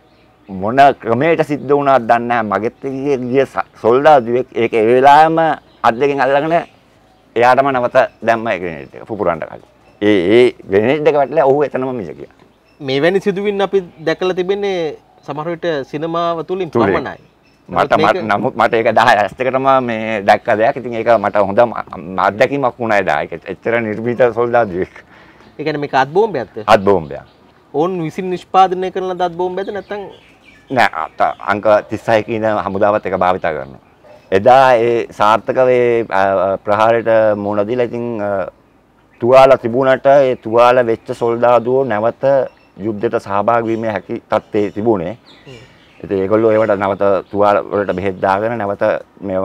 මොන ක්‍රමයකට සිද්ධ වුණාද දන්නේ නැහැ. මගෙත් ගිය සොල්දාදුවෙක් ඒක ඒ වෙලාවෙම අත් දෙකෙන් අල්ලගෙන එයාටම නැවත දැම්ම ඒ ග්‍රෙනේඩ් එක පුපුරන්න කලින්. ඒ ඒ ග්‍රෙනේඩ් එක වැටලා ඔහු එතනම මිය ගියා. මෙවැනි සිදුවීම් අපි දැකලා තිබෙන්නේ සමහර විට සිනමාව තුලින් පමණයි. මට නමුත් මට ඒක දහ ඇස් දෙකටම මේ දැක්ක දෙයක්. ඉතින් ඒක මට හොඳ අත්දැකීමක් වුණා එදා. ඒක එච්චර නිර්භීත සොල්දාදුවෙක්. ඒ කියන්නේ මේක අත් බෝම්බයක්ද? අත් බෝම්බයක්. ඕන් විසින් නිෂ්පාදනය කරන දත් බෝම්බයක්ද නැත්නම් නෑ අංක තිස් හය කියන හමුදාවත් එක භාවිතා කරනවා. එදා ඒ සාර්ථකව ඒ ප්‍රහාරයට මුහුණ දීලා ඉතින් තුවාල තිබුණට ඒ තුවාල වෙච්ච සොල්දාදුවෝ නැවත යුද්ධයට සහභාගී වීමේ හැකි තත්ත්වයේ තිබුණේ. ඉතින් ඒගොල්ලෝ ඒවට නැවත තුවාල වලට බෙහෙත් දාගෙන නැවත මේ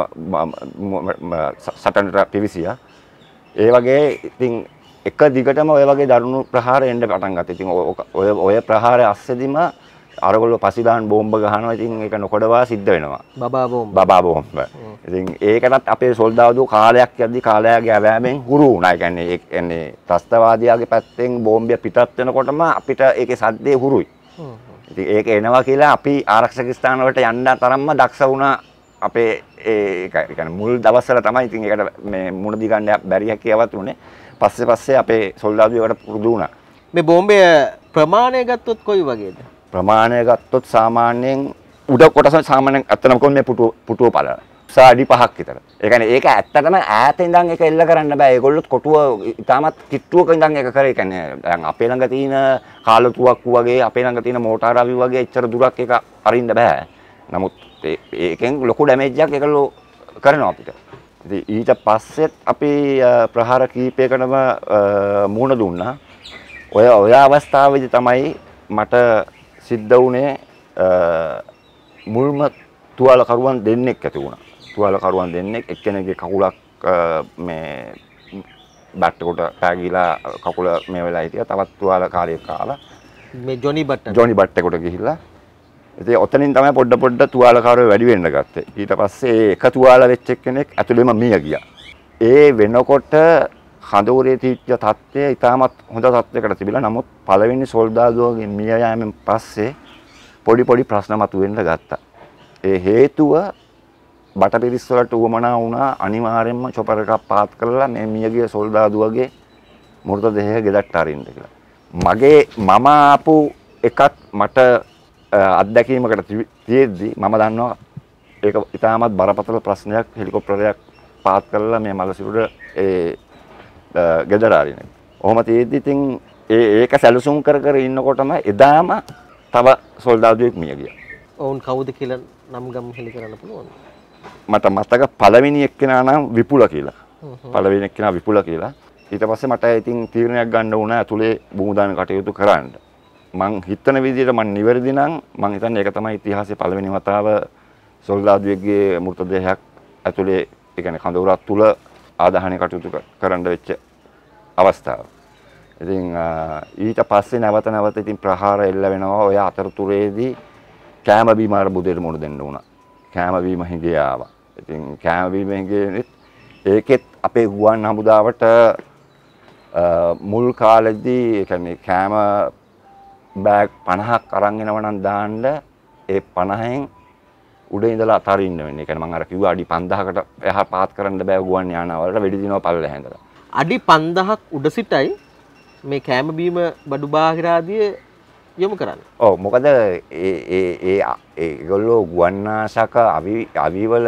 සටනට පිවිසියා. ඒ වගේ ඉතින් එක දිගටම ඔය වගේ දරුණු ප්‍රහාර එන්න පටන් ගත්තා. ඉතින් ඔය ඔය ප්‍රහාරය අස්සෙදිම අරගොල්ලෝ පසිදාන් බෝම්බ ගහනවා. ඉතින් ඒක නොකොඩවා සිද්ධ වෙනවා. බබා බෝම්බ. බබා බෝම්බ. ඉතින් ඒකටත් අපේ සොල්දාදුවෝ කාලයක් යද්දි කාලයාගේ අවෑමෙන් හුරු වුණා. ඒ කියන්නේ ඒ කියන්නේ ත්‍රස්තවාදියාගේ පැත්තෙන් බෝම්බය පිටත් වෙනකොටම අපිට ඒකේ සද්දේ හුරුයි. ඉතින් ඒක එනවා කියලා අපි ආරක්ෂක ස්ථාන වලට යන්න තරම්ම දක්ෂ වුණා අපේ ඒ කියන්නේ මුල් දවස්වල තමයි ඉතින් ඒකට මේ මුණ දී ගන්න බැරි හැකියාවක් උනේ. පස්සේ පස්සේ අපේ සොල්දාදුවෝ ඒකට පුරුදු වුණා. මේ බෝම්බය ප්‍රමාණය ගත්තොත් කොයි වගේද? ප්‍රමාණය ගත්තොත් සාමාන්‍යයෙන් උඩ කොටස සාමාන්‍යයෙන් අතනම කොහොම මේ පුටුව පුටුව පළල. සාඩි පහක් විතර. ඒ කියන්නේ ඒක ඇත්තටම ඈත ඉඳන් ඒක එල්ල කරන්න බෑ. ඒගොල්ලොත් කොටුව ඉතාමත් කිට්ටුවක ඉඳන් ඒක කරේ. ඒ කියන්නේ දැන් අපේ ළඟ තියෙන කාලතුවක්කු වගේ අපේ ළඟ තියෙන මෝටාර අවි වගේ එච්චර දුරක් ඒක අරින්න බෑ. නමුත් ඒකෙන් ලොකු ඩැමේජ් එකක් ඒගොල්ලෝ කරනවා අපිට. ඉතින් ඊට පස්සෙත් අපි ප්‍රහාර කීපයකටම මුණ දුන්නා. ඔය ඔය අවස්ථාවේදී තමයි මට සිද්ධ වුණේ මුල්ම තුවාලකරුවන් දෙන්නෙක් ඇති වුණා. තුවාලකරුවන් දෙන්නෙක් එක්කෙනෙක්ගේ කකුලක් මේ බට්ටකට පෑගිලා කකුල මේ වෙලා හිටියා. තවත් තුවාලකාරයෙක් ආලා මේ ජොනි බට්ට ජොනි බට්ටකට ගිහිල්ලා ඉතින් ඔතනින් තමයි පොඩ පොඩ තුවාලකාරයෝ වැඩි වෙන්න ගත්තේ. ඊට පස්සේ එක තුවාල වෙච්ච එක්කෙනෙක් ඇතුළෙම මිය ගියා. ඒ වෙනකොට හඳුරේ තිච්ච තත්ත්වය ඉතාමත් හොඳ තත්ත්වයකට තිබිලා. නමුත් පළවෙනි සොල්දාදුවගේ මිය යෑමෙන් පස්සේ පොඩි පොඩි ප්‍රශ්න මතුවෙන්න ගත්තා. ඒ හේතුව බටපිරිස් වලට උවමනා වුණා අනිවාර්යයෙන්ම චොපර් එකක් පාත් කරලා මේ මියගිය සොල්දාදුවගේ මෘතදේහය ගෙදරට අරින්න කියලා. මගේ මම ආපු එකක් මට අත්දැකීමකට තියෙද්දි මම දන්නවා ඒක ඉතාමත් බරපතල ප්‍රශ්නයක් හෙලිකොප්ටරයක් පාත් කරලා මේ මලසිරුර ඒ ගෙදර ආරින. ඔහොම තියෙද්දි ඉතින් ඒ ඒක සැලසුම් කර කර ඉන්නකොටම එදාම තව සොල්දාදුවෙක් මිය ගියා. ඔවුන් කවුද කියලා නම් ගම් හෙලි කරන්න පුළුවන්ද? මට මතක පළවෙනි එක්කෙනා නම් විපුල කියලා. පළවෙනි එක්කෙනා විපුල කියලා. ඊට පස්සේ මට ඉතින් තීරණයක් ගන්න වුණා ඇතුලේ බුමුදාන කටයුතු කරන්න. මං හිතන විදිහට මං නිවැරදි නම් මං හිතන්නේ ඒක තමයි ඉතිහාසයේ පළවෙනි වතාව සොල්දාදුවෙක්ගේ මෘතදේහයක් ඇතුලේ ඒ කියන්නේ කඳවුරක් තුල ආදාහනය කටයුතු කරන්න වෙච්ච අවස්ථාව. ඉතින් ඊට පස්සේ නැවත නැවත ඉතින් ප්‍රහාර එල්ල වෙනවා. ඔය අතරතුරේදී කෑම බීම අරබුදයට මුහුණ දෙන්න වුණා. කෑම බීම හිඟේ ආවා. ඉතින් කෑම බීම හිඟේ ඒකෙත් අපේ ගුවන් හමුදාවට මුල් කාලෙදී ඒ කියන්නේ කෑම බෑග් පනහක් අරන් එනවා නම් දාන්න ඒ පනහෙන් උඩ ඉඳලා අතරින්න වෙන්නේ. ඒ කියන්නේ මම අර කිව්වා අඩි පන්දහකට එහා පාත් කරන්න බෑ ගුවන් යානාවලට වෙඩි දිනව පල්ලෙහා ඉඳලා. අඩි පන්දහක් උඩ සිටයි මේ කෑම බීම බඩු බාහිර ආදිය යොමු කරන්නේ. ඔව් මොකද ඒ ඒ ඒ ඒගොල්ලෝ ගුවන්නාශක අවි අවිවල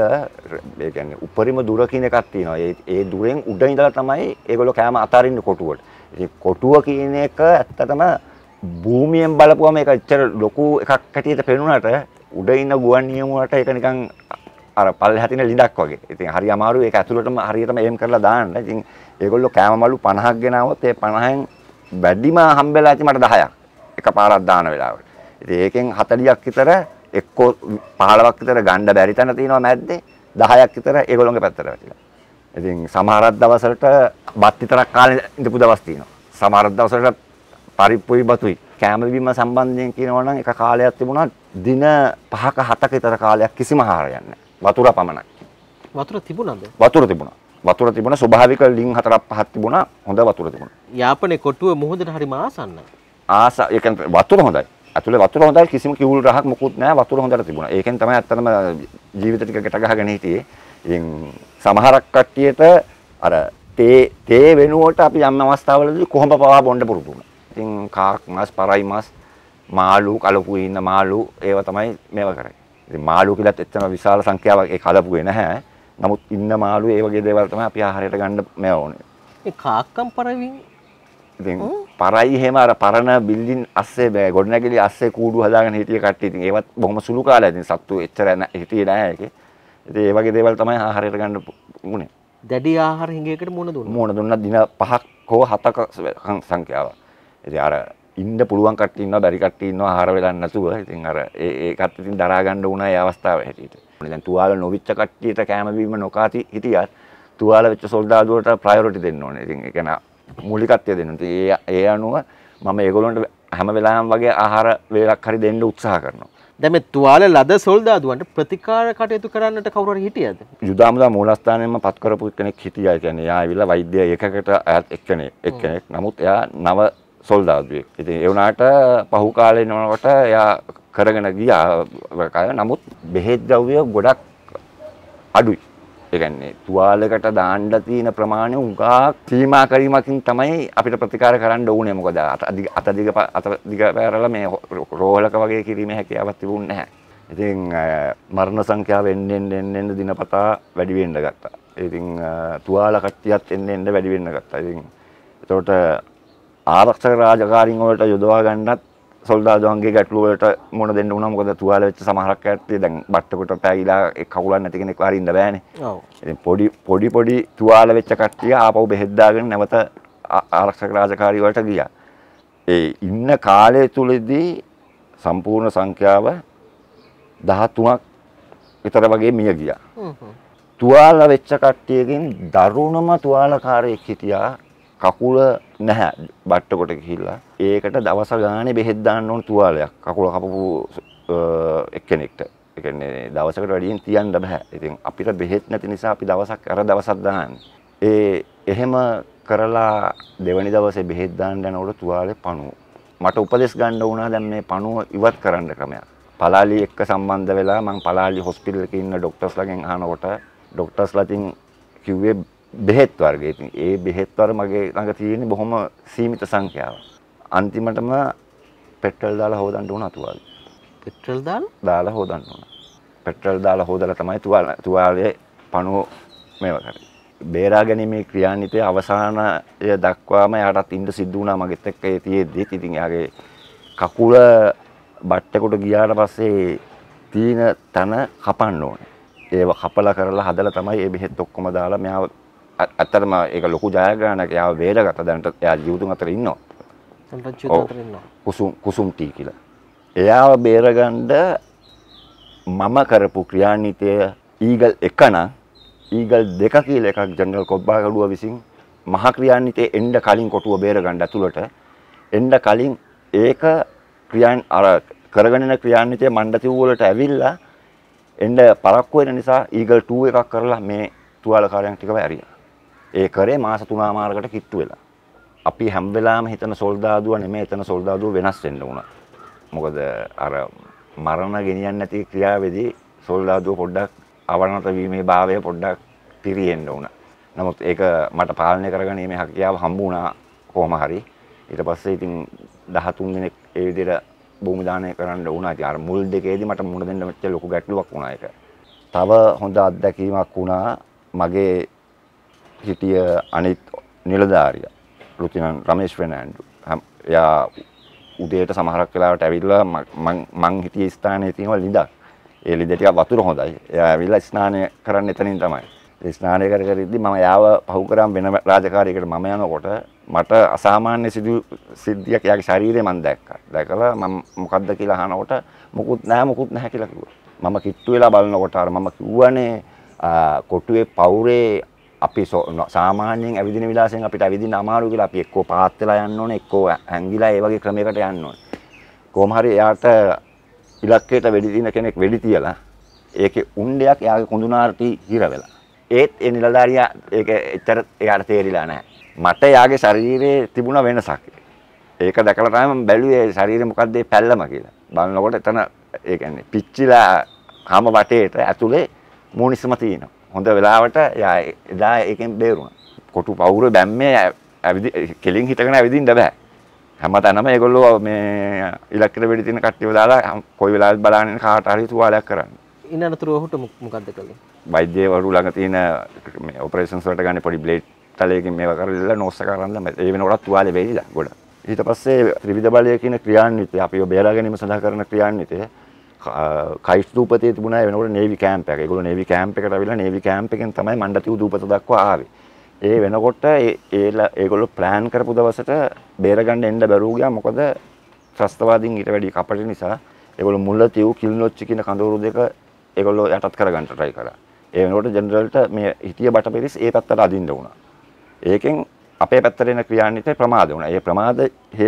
ඒ කියන්නේ උපරිම දුර කියන එකක් තියෙනවා. ඒ ඒ දුරෙන් උඩ ඉඳලා තමයි ඒගොල්ලෝ කෑම අතරින්න කොටුවට. ඉතින් කොටුව කියන එක ඇත්තටම භූමියෙන් බලපුවම ඒක ඇත්තට ලොකු එකක් හැටියට පේනුණාට උඩ ඉන්න ගුවන් නියමුවට ඒක නිකන් අර පල්ලෙහා තියෙන ලිඳක් වගේ. ඉතින් හරි අමාරුයි ඒක ඇතුළටම හරියටම එම් කරලා දාන්න. ඉතින් ඒගොල්ලෝ කෑම මලු පනහක් ගෙනාවොත් ඒ පනහෙන් වැඩිම හම්බෙලා ඇති මට දහයක්. එකපාරක් දාන වෙලාවට. ඉතින් ඒකෙන් හතළියක් විතර එක්කෝ පහළොවක් විතර ගන්න බැරි තැන තියෙනවා මැද්දේ. දහයක් විතර ඒගොල්ලෝගේ පැත්තට වැටිලා. ඉතින් සමහරක් දවසකට බත් විතරක් කාලේ ඉඳපු දවස් තියෙනවා. සමහරක් දවසකට පරිප්පුයි බතුයි කෑම බීම සම්බන්ධයෙන් කියනවා නම් එක කාලයක් තිබුණා දින පහක හතක විතර කාලයක් කිසිම ආහාරයක් නැහැ. වතුර පමණයි. වතුර තිබුණාද? වතුර තිබුණා. වතුර තිබුණා ස්වභාවික ලිං හතරක් පහක් තිබුණා. හොඳ වතුර තිබුණා. යාපනයේ කොටුව මුහුදට හරිම ආසන්නයි. ආස ඒ කියන්නේ වතුර හොඳයි. ඇතුලේ වතුර හොඳයි කිසිම කිවුල් රහක් මොකුත් නැහැ. වතුර හොඳට තිබුණා. ඒකෙන් තමයි ඇත්තටම ජීවිත ටික ගැට ගහගෙන හිටියේ. ඉතින් සමහරක් කට්ටියට අර තේ තේ වෙනුවට අපි යම් අවස්ථාවලදී කොහොඹ පවා බොන්න පුරුදු වුණා. ඉතින් කාක් මාස් පරයි මාස් මාළු කලපුවේ ඉන්න මාළු ඒව තමයි මේව කරන්නේ. ඉතින් මාළු කියලාත් එච්චර විශාල සංඛ්‍යාවක් ඒ කලපුවේ නැහැ. නමුත් ඉන්න මාළු ඒ වගේ දේවල් තමයි අපි ආහාරයට ගන්න මේව ඕනේ. ඒ කාක්කම් පරවින් ඉතින් පරයි එහෙම අර පරණ බිල්ඩින් අස්සේ බෑ ගොඩනැගිලි අස්සේ කූඩු හදාගෙන හිටිය කට්ටිය. ඉතින් ඒවත් බොහොම සුළු කාලයක්. ඉතින් සත්තු එච්චර හිටියේ නැහැ ඒකේ. ඉතින් ඒ වගේ දේවල් තමයි ආහාරයට ගන්න උනේ. දැඩි ආහාර හිඟයකට මුණ දුන්නා. මුණ දුන්නා දින පහක් හෝ හතක සංඛ්‍යාව. ඉතින් අර ඉන්න පුළුවන් කට්ටිය ඉන්නවා බැරි කට්ටිය ඉන්නවා ආහාර වෙලක් නැතුව. ඉතින් අර ඒ ඒකත් ඉතින් දරා ගන්න උනා ඒ අවස්ථාව හැටියට. දැන් තුවාල නොවිච්ච කට්ටියට කැම බීම නොකාති හිටියත් තුවාල වෙච්ච සොල්දාදුවට ප්‍රයොරිටි දෙන්න ඕනේ. ඉතින් ඒ කියන්නේ මූලිකත්වය දෙන්න. ඉතින් ඒ ඒ අනුව මම ඒගොල්ලන්ට හැම වෙලාවෙම වගේ ආහාර වේලක් හරි දෙන්න උත්සාහ කරනවා. දැන් මේ තුවාල ලද සොල්දාදුවන්ට ප්‍රතිකාර කටයුතු කරන්නට කවුරු හරි හිටියද? යුද හමුදා මූලස්ථානයෙන්ම පත් කරපු කෙනෙක් හිටියා. ඒ කියන්නේ එයා ඇවිල්ලා වෛද්‍ය ඒකකට අයත් එක්කෙනෙක් එක්කෙනෙක්. නමුත් එයා නව සොල්දාදුවෙක්. ඉතින් ඒ වුණාට පහු කාලේ යනකොට එයා කරගෙන ගියා. නමුත් බෙහෙත් ද්‍රව්‍ය ගොඩක් අඩුයි. ඒ කියන්නේ තුවාලයකට දාන්න තියෙන ප්‍රමාණය උගා සීමා කිරීමකින් තමයි අපිට ප්‍රතිකාර කරන්න ඕනේ. මොකද අත දිග අත දිග අත දිග පැරලා මේ රෝහලක වගේ කිරීමේ හැකියාවක් තිබුණේ නැහැ. ඉතින් මරණ සංඛ්‍යාව එන්න එන්න එන්න දිනපතා වැඩි වෙන්න ගත්තා. ඉතින් තුවාල කට්ටියත් එන්න එන්න වැඩි වෙන්න ගත්තා. ඉතින් ඒකට ආරක්ෂක රාජකාරීන් වලට යොදවා ගන්නත් සොල්දාදුවන්ගේ ගැටලුව වලට මුණ දෙන්න වුණා. මොකද තුවාල වෙච්ච සමහරක් කට්ටිය දැන් බට්ටකට පෑගිලා එක් කකුලක් නැති කෙනෙක් වරින්න බෑනේ. ඔව්. ඉතින් පොඩි පොඩි පොඩි තුවාල වෙච්ච කට්ටිය ආපහු බෙහෙත් දාගෙන නැවත ආරක්ෂක රාජකාරී වලට ගියා. ඒ ඉන්න කාලය තුලදී සම්පූර්ණ සංඛ්‍යාව දහතුනක් විතර වගේ මිය ගියා. තුවාල වෙච්ච කට්ටියකින් දරුණම තුවාලකාරයෙක් හිටියා. කකුල නැහැ බට්ටකොට ගිහිල්ලා. ඒකට දවස් ගානේ බෙහෙත් දාන්න ඕන තුවාලයක්. කකුල කපපු එක්කෙනෙක්ට. ඒ කියන්නේ දවසකට වැඩියෙන් තියන්න බෑ. ඉතින් අපිට බෙහෙත් නැති නිසා අපි දවසක් අර දවසක් දාන්නේ. ඒ එහෙම කරලා දෙවනි දවසේ බෙහෙත් දාන්න යනකොට තුවාලේ පණුව. මට උපදෙස් ගන්න වුණා දැන් මේ පණුව ඉවත් කරන්න ක්‍රමයක්. පලාලි එක්ක සම්බන්ධ වෙලා මම පලාලි හොස්පිටල් එකේ ඉන්න ડોක්ටර්ස්ලාගෙන් අහනකොට ડોක්ටර්ස්ලා ඉතින් කිව්වේ බෙහෙත් වර්ගය. ඉතින් ඒ බෙහෙත් වර්ග මගේ ළඟ තියෙන්නේ බොහොම සීමිත සංඛ්‍යාවක්. අන්තිමටම පෙට්‍රල් දාලා හොදන්න උනා තුවාලේ. පෙට්‍රල් දාලා දාලා හොදන්න උනා. පෙට්‍රල් දාලා හොදලා තමයි තුවාල තුවාලේ පණුව මේව කරේ. බේරා ගැනීමේ ක්‍රියාන්විතයේ අවසානය දක්වාම යාටත් ඉන්න සිද්ධ වුණා මගෙත් එක්ක ඒ තියෙද්දි. ඉතින් යාගේ කකුල බට්ටේකට ගියාට පස්සේ තීන තන කපන්න ඕනේ. ඒව කපලා කරලා හදලා තමයි මේ බෙහෙත් ඔක්කොම දාලා මෙයාව ඇත්තටම ඒක ලොකු ජයග්‍රහණයක්. එයාව වේදගත දැනට එයා ජීවිතුන් අතර ඉන්නවා. දැන් ජීවිතුන් අතර ඉන්නවා. කුසුම් කුසුම් ටී කියලා. එයාව බේරගන්න මම කරපු ක්‍රියාන්විතය ඊගල් එක නම් ඊගල් දෙක කියලා එකක් ජනරල් කොබ්බාගඩුව විසින් මහ ක්‍රියාන්විතයේ එන්න කලින් කොටුව බේරගන්න ඇතුළට එන්න කලින් ඒක ක්‍රියාන් අර කරගෙන යන ක්‍රියාන්විතයේ මණ්ඩතිව් වලට ඇවිල්ලා එන්න පරක්කු වෙන නිසා ඊගල් දෙක එකක් කරලා මේ තුවාලකාරයන් ටිකව ඇරියා. ඒ කරේ මාස තුනමාරකට කිට්ටු වෙලා. අපි හැම වෙලාවෙම හිතන සොල්දාදුව නෙමෙයි එතන සොල්දාදුව වෙනස් වෙන්න උනා. මොකද අර මරණ ගෙනියන්නේ නැති ක්‍රියාවේදී සොල්දාදුව පොඩ්ඩක් අවනත වීමේ භාවය පොඩ්ඩක් පිරියෙන්න උනා. නමුත් ඒක මට පාලනය කරගැනීමේ හැකියාව හම්බ වුණා කොහොම හරි. ඊට පස්සේ ඉතින් දහතුන් දිනක් ඒ විදිහට භූමි දානය කරන්න වුණා. ඉතින් අර මුල් දෙකේදී මට මුණ දෙන්න මෙච්චර ලොකු ගැටලුවක් වුණා ඒක. තව හොඳ අත්දැකීමක් වුණා මගේ හිටිය අනිත් නිලධාරියා ලුතිනන් රමේෂ් ෆර්නෑන්ඩෝ. එයා උදේට සමහරක් වෙලාවට ඇවිල්ලා මං මං හිටිය ස්ථානයේ තියෙන ලිඳක්. ඒ ලිඳ ටික වතුර හොඳයි. එයා ඇවිල්ලා ස්නානය කරන්න එතනින් තමයි. ඒ ස්නානය කර කර ඉද්දි මම යාව පහු කරන් වෙන රාජකාරියකට මම යනකොට මට අසාමාන්‍ය සිදු සිද්ධියක් එයාගේ ශරීරේ මම දැක්කා. දැකලා මම මොකද්ද කියලා අහනකොට මොකුත් නැහැ මොකුත් නැහැ කියලා කිව්වා. මම කිට්ටු වෙලා බලනකොට අර මම කිව්වනේ කොටුවේ පවුරේ අපි සාමාන්‍යයෙන් ඇවිදින විලාසයෙන් අපිට ඇවිදින්න අමාරු කියලා අපි එක්කෝ පාත් වෙලා යන්න ඕනේ එක්කෝ ඇංගිලා ඒ වගේ ක්‍රමයකට යන්න ඕනේ. කොහොම හරි එයාට ඉලක්කයට වෙඩි දින කෙනෙක් වෙඩි තියලා ඒකේ උණ්ඩයක් එයාගේ කුඳුනාරටි හිර වෙලා. ඒත් ඒ නිලධාරියා ඒක එච්චර එයාට තේරිලා නැහැ. මට එයාගේ ශරීරයේ තිබුණ වෙනසක්. ඒක දැකලා තමයි මම බැලුවේ ශරීරේ මොකද්ද මේ පැල්ලම කියලා. බලනකොට එතන ඒ කියන්නේ පිච්චිලා හැම වටේට ඇතුලේ මූණිස්ම තියෙනවා. හොඳ වෙලාවට යා එදා ඒකෙන් බේරුණා. කොටු පවුර බැම්මේ ඇවිදි කෙලින් හිටගෙන ඇවිදින්න බෑ. හැමතැනම ඒගොල්ලෝ මේ ඉලක්කයට වෙඩි තියෙන කට්ටියව දාලා කොයි වෙලාවෙත් බලන්නේ කාට හරි තුවාලයක් කරන්න. ඉන්නතර ඔහුට මොකද්ද කළේ? වෛද්‍යවරු ළඟ තියෙන මේ ඔපරේෂන්ස් වලට ගන්න පොඩි බ්ලේඩ් තලයකින් මේවා කරලා නෝස් එක කරන්න ඒ වෙනකොට තුවාලේ වෙයිලා ගොඩ. ඊට පස්සේ ත්‍රිවිධ බලය කියන ක්‍රියාන්විතය අපිව බේරා ගැනීම සඳහා කරන ක්‍රියාන්විතය කයිස් දූපතේ තිබුණා ඒ වෙනකොට නේවි කැම්ප් එක. ඒගොල්ලෝ නේවි කැම්ප් එකට ආවිලා නේවි කැම්ප් එකෙන් තමයි මණ්ඩතිව් දූපත දක්වා ආවේ. ඒ වෙනකොට ඒ ඒගොල්ලෝ ප්ලෑන් කරපු දවසට බේරගන්න එන්න බැරුව ගියා. මොකද ත්‍රස්තවාදීන් ඊට වැඩි කපටි නිසා ඒගොල්ලෝ මුල්ලතිව් කිල්නොච්චි කියන කඳවුරු දෙක ඒගොල්ලෝ යටත් කරගන්න try කරා. ඒ වෙනකොට ජෙනරල්ට මේ හිටිය බටපිරිස් ඒ පැත්තට අදින්න වුණා. ඒකෙන් අපේ පැත්තට එන ක්‍රියාන්විතේ ප්‍රමාද වුණා. ඒ ප්‍රමාද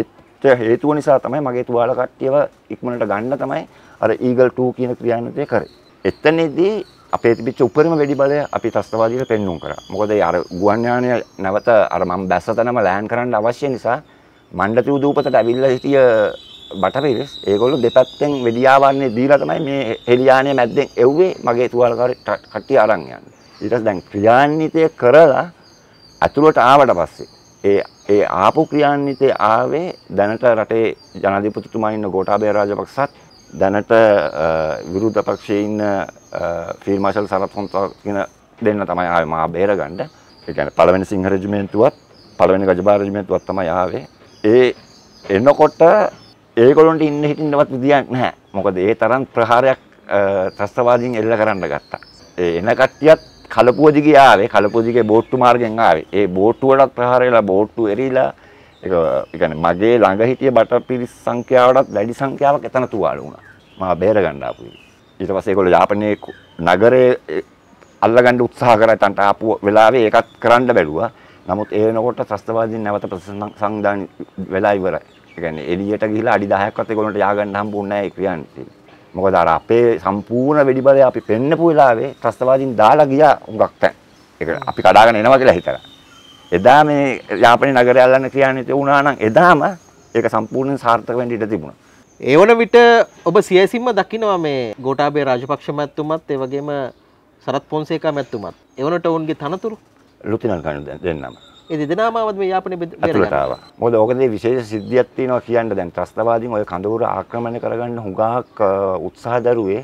හේතුව නිසා තමයි මගේ තුවාල කට්ටියව ඉක්මනට ගන්න තමයි අර ඊගල් टू කියන ක්‍රියාන්විතය කරේ. එතනදී අපේ තිබිච්ච උපරිම වෙඩි බලය අපි ත්‍රස්තවාදීට පෙන්눔 කරා. මොකද අර ගුවන් යානය නැවත අර මම බැස්ස තැනම ලෑන්ඩ් කරන්න අවශ්‍ය නිසා මණ්ඩති උදූපතට ඇවිල්ලා හිටිය බටපිරිස් ඒගොල්ලෝ දෙපැත්තෙන් වෙඩියාවන්නේ දීලා තමයි මේ හෙලියානේ මැද්දෙන් එව්වේ මගේ තුවාලකාරී කට්ටිය අරන් යන්නේ. ඊට පස්සේ දැන් ක්‍රියාන්විතය කරලා අතුලට ආවට පස්සේ ඒ ඒ ආපු ක්‍රියාන්විතය ආවේ දැනට රටේ ජනාධිපතිතුමා ඉන්න ගෝඨාභය රාජපක්ෂත් දැනට විරුද්ධ පක්ෂයේ ඉන්න ෆීල්ඩ් මාෂල් සරත් ෆොන්සේකා කියන දෙන්න තමයි ආවේ මා බේරගන්න. ඒ කියන්නේ පළවෙනි සිංහ රෙජිමෙන්තුවත් පළවෙනි ගජබා රෙජිමෙන්තුවත් තමයි ආවේ. ඒ එනකොට ඒගොල්ලන්ට ඉන්න හිටින්නවත් විදියක් නැහැ. මොකද ඒ තරම් ප්‍රහාරයක් ත්‍රස්තවාදීන් එල්ල කරන්න ගත්තා. ඒ එන කට්ටියත් කලපුවදි ගියාවේ කලපුවදිගේ බෝට්ටු මාර්ගෙන් ආවේ. ඒ බෝට්ටු වලත් ප්‍රහාර වෙලා බෝට්ටු එරිලා ඒක ඒ කියන්නේ මගේ ළඟ හිටිය බටපිරිස් සංඛ්‍යාවටත් වැඩි සංඛ්‍යාවක් එතන තුවාල වුණා. මම බේර ගන්න ආපු. ඊට පස්සේ ඒගොල්ලෝ යාපනයේ නගරේ අල්ලගන්න උත්සාහ කරා තන්ට ආපු වෙලාවේ ඒකත් කරන්න බැලුවා. නමුත් ඒ වෙනකොට ත්‍රස්තවාදීන් නැවත ප්‍රතිසංධාන වෙලා ඉවරයි. ඒ කියන්නේ එළියට ගිහිලා අඩි දහයක්වත් ඒගොල්ලන්ට ය아가න්න හම්බුන්නේ නැහැ ඒ ක්‍රියාන්විතේ. මොකද අර අපේ සම්පූර්ණ වෙඩි බලය අපි පෙන්නපු වෙලාවේ ත්‍රස්තවාදීන් දාලා ගියා හුඟක් තැන්. ඒක අපි කඩාගෙන එනවා කියලා හිතලා. එදා මේ යාපනයේ නගරය අල්ලන්න ක්‍රියාන්විතේ වුණා නම් එදාම ඒක සම්පූර්ණයෙන් සාර්ථක වෙන්න ඉඩ තිබුණා. ඒ වන විට ඔබ සියසින්ම දකිනවා මේ ගෝඨාභය රාජපක්ෂ මැතිතුමත් ඒ වගේම සරත් ෆොන්සේකා මැතිතුමත් එවනට ඔවුන්ගේ තනතුරු ලුතිනල් කණු දෙන්නම ඒ දෙදෙනාමවත් මේ යාපනයේ ඇතුළට ආවා. මොකද ඕකදී විශේෂ සිද්ධියක් තියෙනවා කියන්න දැන් ත්‍රස්තවාදීන් ඔය කඳවුර ආක්‍රමණය කරගන්න හුඟක් උත්සාහ දරුවේ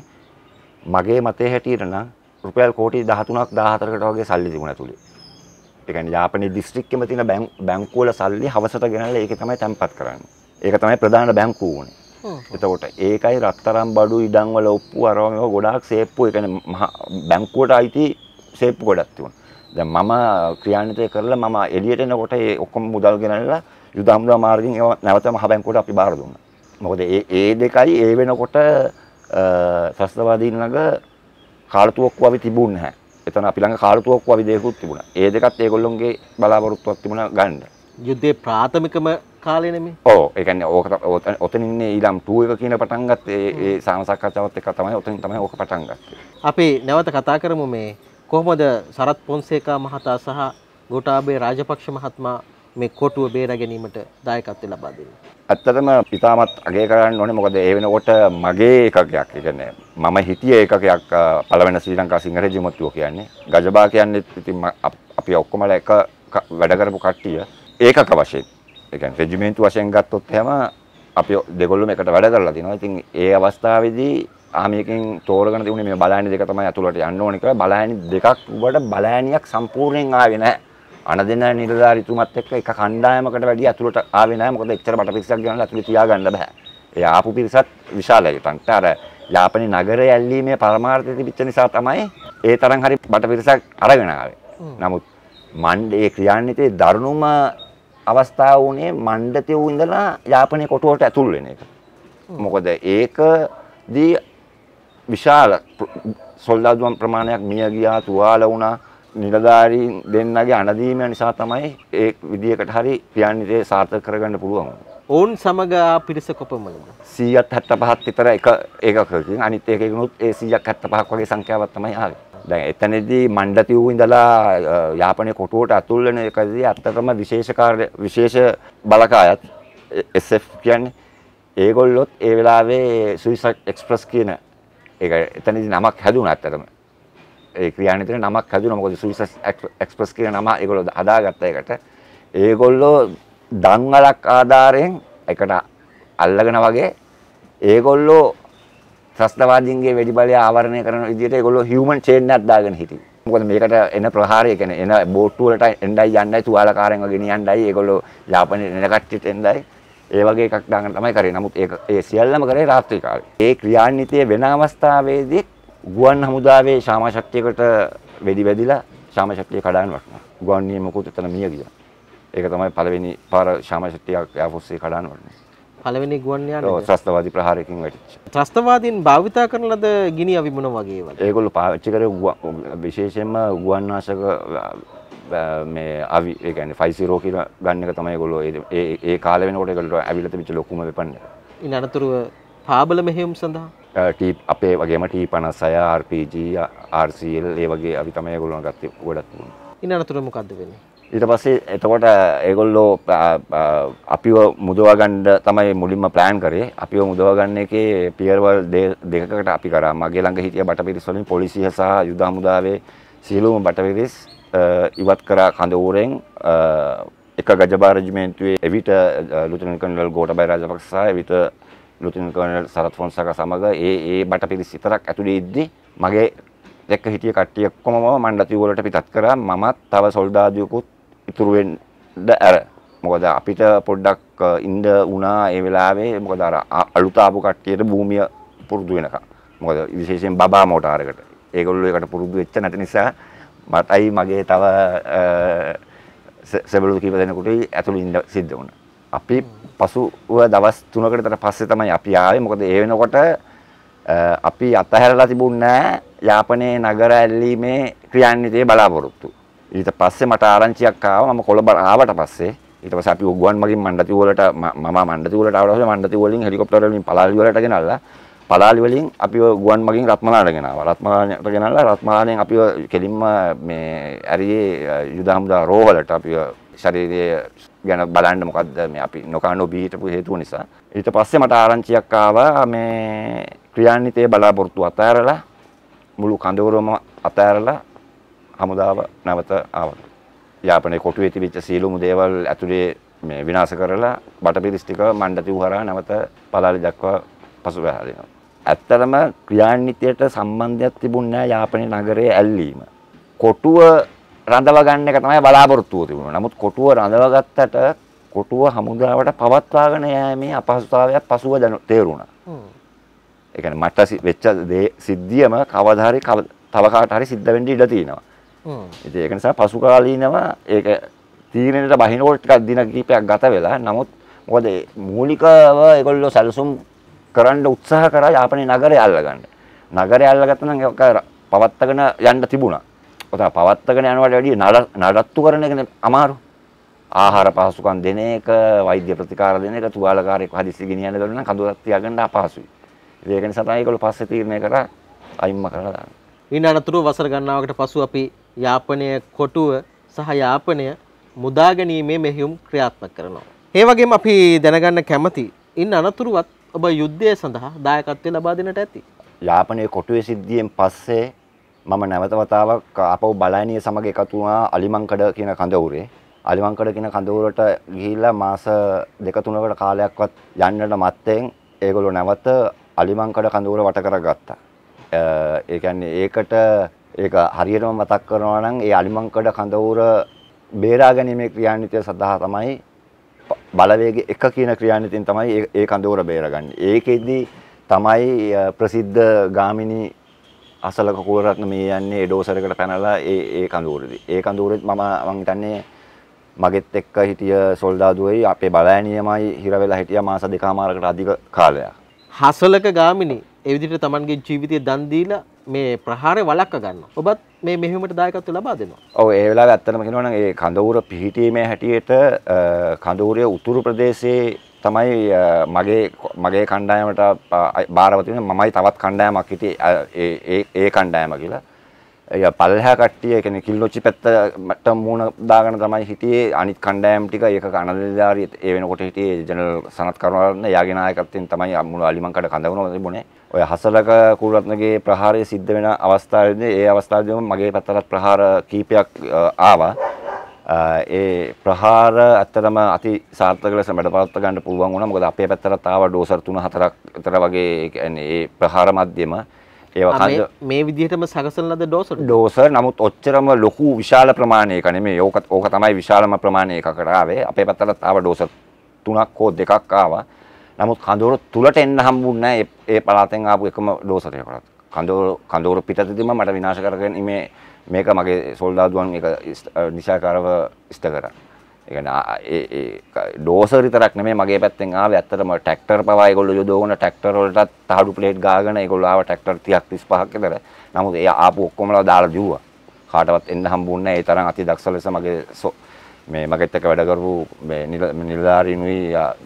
මගේ මතයේ හැටියට නම් රුපියල් කෝටි දහතුනක් දාහතරකට වගේ සල්ලි තිබුණා ඇතුළේ. ඒ කියන්නේ යාපනයේ දිස්ත්‍රික්කෙම තියෙන බැංකු වල සල්ලි හවසට ගෙනල්ලා ඒකේ තමයි තැන්පත් කරන්නේ. ඒක තමයි ප්‍රධාන බැංකුව උනේ. එතකොට ඒකයි රත්තරන් බඩු ඉඩම් වල ඔප්පු අරව මේවා ගොඩාක් සේප්පු ඒ කියන්නේ බැංකුවට අයිති සේප්පු ගොඩක් තිබුණා. දැන් මම ක්‍රියාන්විතය කරලා මම එළියට එනකොට ඒ ඔක්කොම මුදල් ගෙනල්ලා යුද හමුදා මාර්ගයෙන් ඒවා නැවත මහ බැංකුවට අපි බාර දුන්නා. මොකද ඒ ඒ දෙකයි ඒ වෙනකොට ත්‍රස්තවාදීන් ළඟ කාලතුවක්කු අපි තිබුණේ නැහැ. එතන අපි ළඟ කාලතුවක්කු අපි දෙකකුත් තිබුණා. ඒ දෙකත් ඒගොල්ලොන්ගේ බලාපොරොත්තුවක් තිබුණා ගන්න. යුද්ධයේ ප්‍රාථමිකම කාලේ නෙමෙයි. ඔව් ඒ කියන්නේ ඕක ඔතන ඉන්නේ ඊළම් टू එක කියන පටන් ගත්තේ ඒ සාමසක්කච්ඡාවත් එක තමයි ඔතනින් තමයි ඕක පටන් ගත්තේ. අපි නැවත කතා කරමු මේ කොහොමද සරත් ෆොන්සේකා මහතා සහ ගෝඨාභය රාජපක්ෂ මහත්මයා මේ කොටුව බේරා ගැනීමට දායකත්වය ලබා දෙන්නේ. ඇත්තටම පිතාමත් අගය කරන්න ඕනේ මොකද ඒ වෙනකොට මගේ ඒකකයක් ඒ කියන්නේ මම හිටියේ ඒකකයක් පළවෙනි ශ්‍රී ලංකා සිංහ රෙජිමෙන්තුව කියන්නේ ගජබා කියන්නේ ඉතින් අපි ඔක්කොමලා එක වැඩ කරපු කට්ටිය ඒකක වශයෙන් ඒ කියන්නේ රෙජිමෙන්තු වශයෙන් ගත්තොත් එහෙම අපි දෙගොල්ලොම එකට වැඩ කරලා තිනවා. ඉතින් ඒ අවස්ථාවේදී ආමියකින් තෝරගෙන තිබුණේ මේ බලෑනි දෙක තමයි අතුලට යන්න ඕනේ කියලා. බලෑනි දෙකක් උඩට බලෑනියක් සම්පූර්ණයෙන් ආවේ නැහැ. අනදෙන නිලධාරීතුමත් එක්ක එක කණ්ඩායමකට වැඩි අතුලට ආවේ නැහැ. මොකද එච්චර බටපිරිසක් ගෙනල්ලා අතුලේ තියාගන්න බෑ. ඒ ආපු පිරිසත් විශාලයි. තන්ට අර යාපනයේ නගරය ඇල්ලීමේ පරමාර්ථය තිබිච්ච නිසා තමයි ඒ තරම් හරි බටපිරිසක් අරගෙන ආවේ. නමුත් මණ්ඩේ ක්‍රියාන්විතයේ දරුණුම අවස්ථාව වුණේ මණ්ඩතේ වූ ඉඳලා යාපනයේ කොටුවට ඇතුල් වෙන එක. මොකද ඒකදී විශාල සොල්දාදුවන් ප්‍රමාණයක් මිය ගියා, තුවාල වුණා. නිලධාරීන් දෙන්නගේ අනදීම නිසා තමයි ඒ විදියකට හරි ක්‍රියාන්විතය සාර්ථක කරගන්න පුළුවන්. ඔවුන් සමග ආ පිරිස කොපමණද? සීයක් හැත්තෑ පහක් විතර එක ඒකකකින් අනිත් එකකිනුත් ඒ සීයක් හැත්තෑ පහක් වගේ සංඛ්‍යාවක් තමයි ආවේ. දැන් එතනදී මණ්ඩති වූ ඉඳලා යාපනයේ කොටුවට ඇතුල් වෙන එකදී අත්තටම විශේෂ කාර්ය විශේෂ බලකායත් එස් එෆ් කියන්නේ ඒගොල්ලොත් ඒ වෙලාවේ සුයිසයිඩ් එක්ස්ප්‍රස් කියන ඒක එතනදී නමක් හැදුණා අත්තටම. ඒ ක්‍රියාන්විතේ නමක් හැදුණා මොකද සුයිසයිඩ් එක්ස්ප්‍රස් කියන නම ඒගොල්ලෝ හදාගත්ත එකට. ඒගොල්ලෝ දන්වලක් ආධාරයෙන් එකට අල්ලගෙන වගේ ඒගොල්ලෝ ත්‍රස්තවාදීන්ගේ වෙඩි බලය ආවරණය කරන විදිහට ඒගොල්ලෝ හියුමන් චේන් එකක් දාගෙන හිටියේ. මොකද මේකට එන ප්‍රහාරය කියන්නේ එන බෝට්ටු වලට එන්නයි යන්නයි තුවාලකාරයන් වගේ ගෙනියන්නයි ඒගොල්ලෝ යාපනයේ එන කට්ටියට එන්නයි ඒ වගේ එකක් දාගෙන තමයි කරේ. නමුත් ඒක ඒ සියල්ලම කරේ රාත්‍රී කාලේ. ඒ ක්‍රියාන්විතයේ වෙන අවස්ථාවේදී ගුවන් හමුදාවේ ශාමා ශක්තියකට වෙඩි වැදිලා ශාමා ශක්තිය කඩාගෙන වටනවා. ගුවන් නියමකුත් එතන මිය ගියා. ඒක තමයි පළවෙනි පාර ශාමා ශක්තිය යාපොස්සේ කඩාගෙන වටන්නේ. පළවෙනි ගුවන් යානය. ඔව් ත්‍රස්තවාදී ප්‍රහාරයකින් වැටිච්ච. ත්‍රස්තවාදීන් භාවිතා කරන ලද ගිනි අවි මොන වගේ ඒවාද? ඒගොල්ලෝ පාවිච්චි කරේ විශේෂයෙන්ම ගුවන් නාශක මේ අවි ඒ කියන්නේ ෆයිව් සීරෝ කියලා ගන්න එක තමයි ඒගොල්ලෝ ඒ ඒ කාලේ වෙනකොට ඒගොල්ලෝ ඇවිල්ලා තිබිච්ච ලොකුම වෙපන් එක. ඉන් අනතුරුව පාබල මෙහෙයුම් සඳහා ටී අපේ වගේම ටී පනස් හය R P G R C L ඒ වගේ අවි තමයි ඒගොල්ලෝ ගත්තේ ගොඩක් තිබුණා. ඉන් අනතුරුව මොකද්ද වෙන්නේ? ඊට පස්සේ එතකොට ඒගොල්ලෝ අපිව මුදවා ගන්න තමයි මුලින්ම ප්ලෑන් කරේ. අපිව මුදවා ගන්න එකේ පියවර දෙකකට අපි කරා. මගේ ළඟ හිටිය බටපිරිස් වලින් පොලිසිය සහ යුද හමුදාවේ සියලුම බටපිරිස් ඉවත් කරා කඳවුරෙන්. එක ගජබා රෙජිමෙන්තුවේ එවිට ලුතනන්ට් කර්නල් ගෝඨබය රාජපක්ෂ සහ එවිට ලුතනන්ට් කර්නල් සරත් ෆොන්සේකා සමග ඒ ඒ බටපිරිස් විතරක් ඇතුලේ ඉද්දි මගේ එක්ක හිටිය කට්ටිය ඔක්කොම මණ්ඩතිය වලට පිටත් කරා. මමත් තව සොල්දාදුවෙකුත් ඉතුරු වෙන්න ඇර. මොකද අපිට පොඩ්ඩක් ඉන්න වුණා ඒ වෙලාවේ. මොකද අර අලුත ආපු කට්ටියට භූමිය පුරුදු වෙනකම්. මොකද විශේෂයෙන් බබා මෝටාරයකට ඒගොල්ලෝ ඒකට පුරුදු වෙච්ච නැති නිසා මටයි මගේ තව සෙබළු කීප දෙනෙකුට ඇතුළේ ඉන්න සිද්ධ වුණා. අපි පසුව දවස් තුනකට විතර පස්සේ තමයි අපි ආවේ. මොකද ඒ වෙනකොට අපි අතහැරලා තිබුණේ නැහැ යාපනයේ නගර ඇල්ලීමේ ක්‍රියාන්විතයේ බලාපොරොත්තු. ඊට පස්සේ මට ආරංචියක් ආවා. මම කොළඹ ආවට පස්සේ ඊට පස්සේ අපි ගුවන් මගින් මණ්ඩති වලට මම මණ්ඩති වලට ආවට පස්සේ මණ්ඩති වලින් හෙලිකොප්ටර් වලින් පලාලි වලට ගෙනල්ලා පලාලි වලින් අපිව ගුවන් මගින් රත්මලානට ගෙනාවා. රත්මලානට ගෙනල්ලා රත්මලානෙන් අපිව කෙලින්ම මේ ඇරියේ යුද හමුදා රෝහලට අපිව ශරීරයේ ගැන බලන්න මොකද්ද මේ අපි නොකා නොබී හිටපු හේතුව නිසා. ඊට පස්සේ මට ආරංචියක් ආවා මේ ක්‍රියාන්විතයේ බලාපොරොත්තු අතහැරලා මුළු කඳවුරම අතහැරලා හමුදාව නැවත ආවා. යාපනයේ කොටුවේ තිබිච්ච සීලුමු දේවල් ඇතුලේ මේ විනාශ කරලා බටපිරිස් ටික මණ්ඩති උහරා නැවත පලාලි දක්වා පසුබෑ දෙනවා. ඇත්තටම ක්‍රියාන්විතයට සම්බන්ධයක් තිබුණේ නැහැ යාපනයේ නගරයේ ඇල්ලීම. කොටුව රඳව ගන්න එක තමයි බලාපොරොත්තුව තිබුණේ. නමුත් කොටුව රඳව ගත්තට කොටුව හමුදාවට පවත්වාගෙන යෑමේ අපහසුතාවයක් පසුව තේරුණා. ඒ කියන්නේ මට වෙච්ච සිද්ධියම කවදා හරි තව කාට හරි සිද්ධ වෙන්න ඉඩ තියෙනවා. ඉතින් ඒක නිසා පසු කාලීනව ඒක තීරණයට බහිනකොට ටිකක් දින කිහිපයක් ගත වෙලා. නමුත් මොකද මූලිකව ඒගොල්ලෝ සැලසුම් කරන්න උත්සාහ කරා යාපනයේ නගරය අල්ලගන්න. නගරය අල්ලගත්තා නම් ඒක පවත්තගෙන යන්න තිබුණා. ඔතන පවත්තගෙන යනවට වැඩිය නඩත්තු කරන එක අමාරු. ආහාර පහසුකම් දෙන එක, වෛද්‍ය ප්‍රතිකාර දෙන එක, තුවාලකාරයෙක් හදිස්සි ගෙනියන්න ගන්න නම් කඳුරක් තියාගන්න අපහසුයි. ඒක නිසා තමයි ඒගොල්ලෝ පස්සේ තීරණය කරා අයින්ම කරලා දාන්න. ඊට අනතුරුව වසර ගණනාවකට පසු අපි යාපනයේ කොටුව සහ යාපනය මුදා ගැනීමේ මෙහෙයුම් ක්‍රියාත්මක කරනවා. ඒ වගේම අපි දැනගන්න කැමති ඉන් අනතුරුවත් ඔබ යුද්ධය සඳහා දායකත්වය ලබා දෙන්නට ඇති. යාපනයේ කොටුවේ සිද්ධියෙන් පස්සේ මම නැවත වතාවක් අපව බලයිනිය සමග එකතු වුණා අලිමංකඩ කියන කඳවුරේ. අලිමංකඩ කියන කඳවුරට ගිහිල්ලා මාස දෙක තුනකට කාලයක්වත් යන්නට මත්තෙන් ඒගොල්ලෝ නැවත අලිමංකඩ කඳවුර වට කරගත්තා. ඒ කියන්නේ ඒකට ඒක හරියටම මතක් කරනවා නම් ඒ අලිමංකඩ කඳවුර බේරා ගැනීමේ ක්‍රියාන්විතය සඳහා තමයි බලවේග එක කියන ක්‍රියාන්විතයෙන් තමයි ඒ කඳවුර බේරගන්නේ. ඒකෙදි තමයි ප්‍රසිද්ධ ගාමිණී අසලක කුලරත්න මේ යන්නේ ඩෝසරයකට පැනලා ඒ ඒ කඳවුරේදී. ඒ කඳවුරෙත් මම මං හිතන්නේ මගෙත් එක්ක හිටිය සොල්දාදුවයි අපේ බලෑනියමයි හිර වෙලා හිටියා මාස දෙකමාරකට අධික කාලයක්. හසලක ගාමිණී ඒ විදිහට Tamanගේ ජීවිතය දන් දීලා මේ ප්‍රහාරය වළක්ව ගන්නවා. ඔබත් මේ මෙහෙයුමට දායකත්වය ලබා දෙනවා. ඔව් ඒ වෙලාවේ ඇත්තටම කියනවා නම් ඒ කඳවුර පිහිටීමේ හැටියට කඳවුරේ උතුරු ප්‍රදේශයේ තමයි මගේ මගේ කණ්ඩායමට බාරව තියෙන මමයි තවත් කණ්ඩායමක් හිටියේ ඒ ඒ කණ්ඩායම කියලා. ඒ පල්ලෙහා කට්ටිය ඒ කියන්නේ කිල්ලොච්චි පැත්තට මූණ දාගෙන තමයි හිටියේ. අනිත් කණ්ඩායම් ටික ඒක කනදෙදාරිය ඒ වෙනකොට හිටියේ ජනරල් සනත් කරුණාරත්න යාගේ නායකත්වයෙන් තමයි මුළු අලිමංකඩ කඳවුරම තිබුණේ. ඔය හසලක කුලරත්නගේ ප්‍රහාරය සිද්ධ වෙන අවස්ථාවේදී ඒ අවස්ථාවේදී මගේ පැත්තට ප්‍රහාර කීපයක් ආවා. ඒ ප්‍රහාර ඇත්තටම අති සාර්ථක ලෙස මැඩපවත්ව ගන්න පුළුවන් වුණා. මොකද අපේ පැත්තට ආව ඩෝසර් තුන හතරක් විතර වගේ ඒ කියන්නේ ඒ ප්‍රහාර මැද්දෙම ඒවා කන්ද මේ විදිහටම සකසන ලද ඩෝසර් ඩෝසර් නමුත් ඔච්චරම ලොකු විශාල ප්‍රමාණයක නෙමෙයි. ඕක ඕක තමයි විශාලම ප්‍රමාණයකට ආවේ. අපේ පැත්තට ආව ඩෝසර් තුනක් හෝ දෙකක් ආවා. නමුත් කඳවුර තුලට එන්න හම්බුන්නේ නැහැ ඒ පළාතෙන් ආපු එකම ඩෝසරයකට. කඳවුර කඳවුර පිටතදීම මට විනාශ කරගෙන මේ මේක මගේ සොල්දාදුවන් එක නිසාකාරව ඉෂ්ට කරා. ඒ කියන්නේ ඒ ඒ ඩෝසර් විතරක් නෙමෙයි මගේ පැත්තෙන් ආවේ. ඇත්තටම ට්‍රැක්ටර් පවා ඒගොල්ලෝ යොදවන ට්‍රැක්ටර් වලටත් තහඩු ප්ලේට් ගාගෙන ඒගොල්ලෝ ආව ට්‍රැක්ටර් තිහක් තිස්පහක් විතර. නමුත් ඒ ආපු ඔක්කොමලා දාලා දිව්වා. කාටවත් එන්න හම්බුන්නේ නැහැ. ඒ තරම් අති දක්ෂ ලෙස මගේ මේ මගෙත් එක්ක වැඩ කරපු මේ නිලධාරීනුයි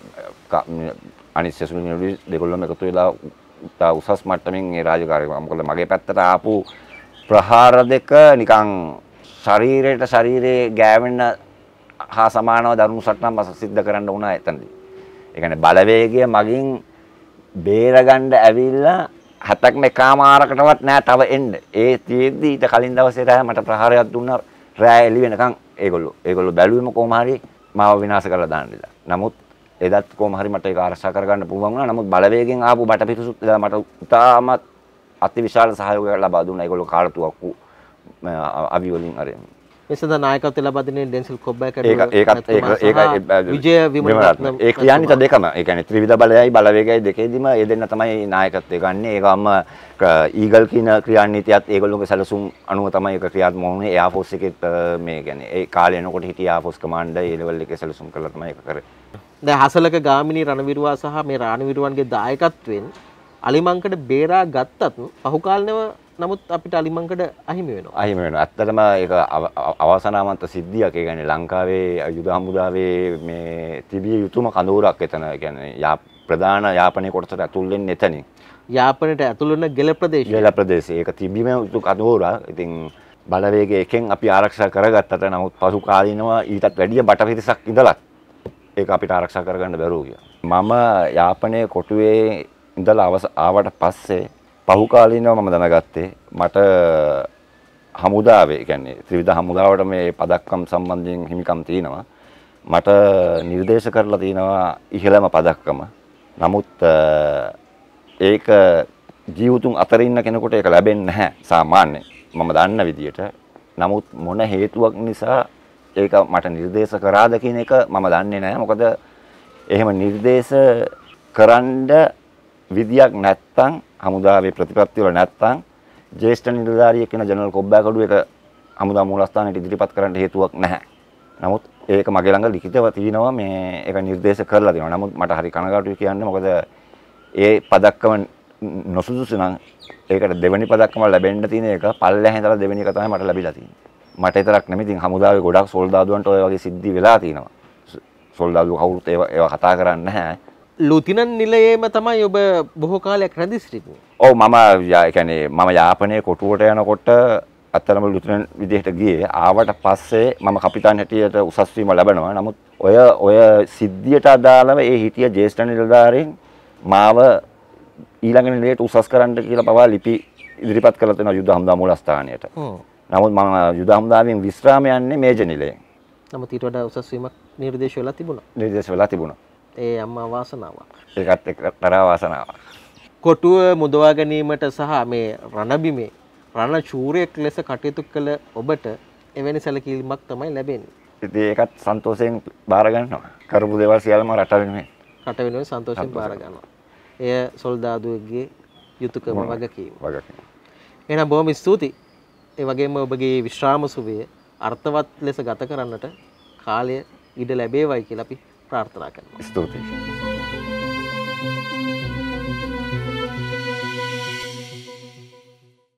අනිත් සෙසුණුයි දෙගොල්ලම එකතු වෙලා තා උසස් මට්ටමින් මේ රාජකාරිය. මොකද මගේ පැත්තට ආපු ප්‍රහාර දෙක නිකන් ශරීරයට ශරීරයේ ගෑවෙන හා සමානව දරුණු සටනක් සිද්ධ කරන්න වුණා එතනදී. ඒ කියන්නේ බලවේගය මගින් බේරගන්න ඇවිල්ලා හතක් එකමාරකටවත් නෑ තව එන්න. ඒ තියෙද්දි ඊට කලින් දවසේ රෑ මට ප්‍රහාරයක් දුන්නා රෑ එළි වෙනකන් ඒගොල්ලෝ. ඒගොල්ලෝ බැලුවෙම කොහොම හරි මාව විනාශ කරලා දාන්න ඉලා. නමුත් එදත් කොහොම හරි මට ඒක ආරක්ෂා කරගන්න පුළුවන් වුණා. නමුත් බලවේගෙන් ආපු බටපිටුසුත් මට උතාමත් අතිවිශාල සහයෝගයක් ලබා දුන්නා. ඒගොල්ලෝ කාලතුවක්කු අවි වලින් අරගෙන. එසද නායකත්වය ලබා දෙන්නේ ඩෙන්සල් කොබ්බෑකඩ ඒක ඒකත් ඒක ඒක විජය විමලරත්න ඒ කියන්නේ ත දෙකම. ඒ කියන්නේ ත්‍රිවිධ බලයයි බලවේගයයි දෙකේදීම ඒ දෙන්න තමයි නායකත්වය ගන්න. ඒකම ඊගල් කියන ක්‍රියානීතියත් ඒගොල්ලෝගේ සැලසුම් අනුව තමයි ඒක ක්‍රියාත්මක වුණේ. එයා ෆෝස් එකේ මේ කියන්නේ ඒ කාලේ එනකොට හිටිය එයා ෆෝස් කමාන්ඩර් ඒ ලෙවල් එකේ සැලසුම් කරලා තමයි ඒක කරේ. දැන් හසලක ගාමිණී රණවිරුවා සහ මේ රාණවිරුවන්ගේ දායකත්වයෙන් අලිමංකඩ බේරා ගත්තත් පහු කාලෙව නමුත් අපිට අලිමංකඩ අහිමි වෙනවා. අහිමි වෙනවා. ඇත්තටම ඒක අවසනාවන්ත සිද්ධියක්. ඒ කියන්නේ ලංකාවේ යුද හමුදාවේ මේ තිබිය යුතුම කඳවුරක් එතන. ඒ කියන්නේ යා ප්‍රධාන යාපනයේ කොටසට ඇතුල් වෙන්නේ එතනින්. යාපනයට ඇතුල් වෙන ගෙල ප්‍රදේශය. ගෙල ප්‍රදේශය. ඒක තිබීම යුතු කඳවුරක්. ඉතින් බලවේගය එකෙන් අපි ආරක්ෂා කරගත්තට නමුත් පසු කාලිනව ඊටත් වැඩිය බටපිරිසක් ඉඳලා ඒක අපිට ආරක්ෂා කරගන්න බැරුව ගියා. මම යාපනයේ කොටුවේ ඉඳලා ආවට පස්සේ පහු කාලීනව මම දැනගත්තේ මට හමුදාවේ කියන්නේ ත්‍රිවිධ හමුදාවට මේ පදක්කම් සම්බන්ධයෙන් හිමිකම් තියෙනවා. මට නිර්දේශ කරලා තියෙනවා ඉහළම පදක්කම. නමුත් ඒක ජීවතුන් අතර ඉන්න කෙනෙකුට ඒක ලැබෙන්නේ නැහැ සාමාන්‍යයෙන්. මම දන්න විදියට. නමුත් මොන හේතුවක් නිසා ඒක මට නිර්දේශ කරාද කියන එක මම දන්නේ නැහැ. මොකද එහෙම නිර්දේශ කරන්න විදියක් නැත්තම් හමුදාවේ ප්‍රතිපත්ති වල නැත්තම් ජ්‍යෙෂ්ඨ නිලධාරියෙක් වෙන ජනරල් කොබ්බෑකඩුව එක හමුදා මූලස්ථානයට ඉදිරිපත් කරන්න හේතුවක් නැහැ. නමුත් ඒක මගේ ළඟ ලිඛිතව තියෙනවා මේ ඒක නිර්දේශ කරලා තියෙනවා. නමුත් මට හරි කනගාටුයි කියන්නේ මොකද ඒ පදක්කම නොසුදුසු නම් ඒකට දෙවෙනි පදක්කම ලැබෙන්න තියෙන එක පල්ලෙහා ඉඳලා දෙවෙනි එක තමයි මට ලැබිලා තියෙන්නේ. මට විතරක් නෙමෙයි ඉතින් හමුදාවේ ගොඩක් සොල්දාදුවන්ට ඔය වගේ සිද්ධි වෙලා තියෙනවා. සොල්දාදුව කවුරුත් ඒවා ඒවා කතා කරන්නේ නැහැ. ලුතිනන් නිලයේම තමයි ඔබ බොහෝ කාලයක් රැඳී සිටින්නේ. ඔව් මම ඒ කියන්නේ මම යාපනයේ කොටුවට යනකොට අත්‍තරම ලුතිනන් විදිහට ගියේ. ආවට පස්සේ මම කපිතාන් හැටියට උසස් වීම ලැබනවා. නමුත් ඔය ඔය සිද්ධියට අදාළව ඒ හිටිය ජ්‍යෙෂ්ඨ නිලධාරීන් මාව ඊළඟ නිලයට උසස් කරන්න කියලා පවා ලිපි ඉදිරිපත් කරලා තියෙනවා යුද හමුදා මූලස්ථානයට. නමුත් මම යුද හමුදාවෙන් විශ්‍රාම යන්නේ මේජර් නිලයෙන්. නමුත් ඊට වඩා උසස් වීමක් නිර්දේශ වෙලා තිබුණා. නිර්දේශ වෙලා තිබුණා. ඒ අම්මා වාසනාවක්. ඒකත් එක්තරා වාසනාවක්. කොටුව මුදවා ගැනීමට සහ මේ රණබිමේ රණ චූරයෙක් ලෙස කටයුතු කළ ඔබට එවැනි සැලකිලිමක් තමයි ලැබෙන්නේ. ඉතින් ඒකත් සන්තෝෂයෙන් බාර ගන්නවා. කරපු දේවල් සියල්ලම රට වෙනුවෙන්. රට වෙනුවෙන් සන්තෝෂයෙන් බාර ගන්නවා. එය සොල්දාදුවෙක්ගේ යුතුයකම වගකීම. වගකීම. එහෙනම් බොහොම ස්තුතියි. ඒ වගේම ඔබගේ විශ්‍රාම සුවය අර්ථවත් ලෙස ගත කරන්නට කාලය ඉඩ ලැබේවයි කියලා අපි ප්‍රාර්ථනා කරනවා. ස්තුතියි.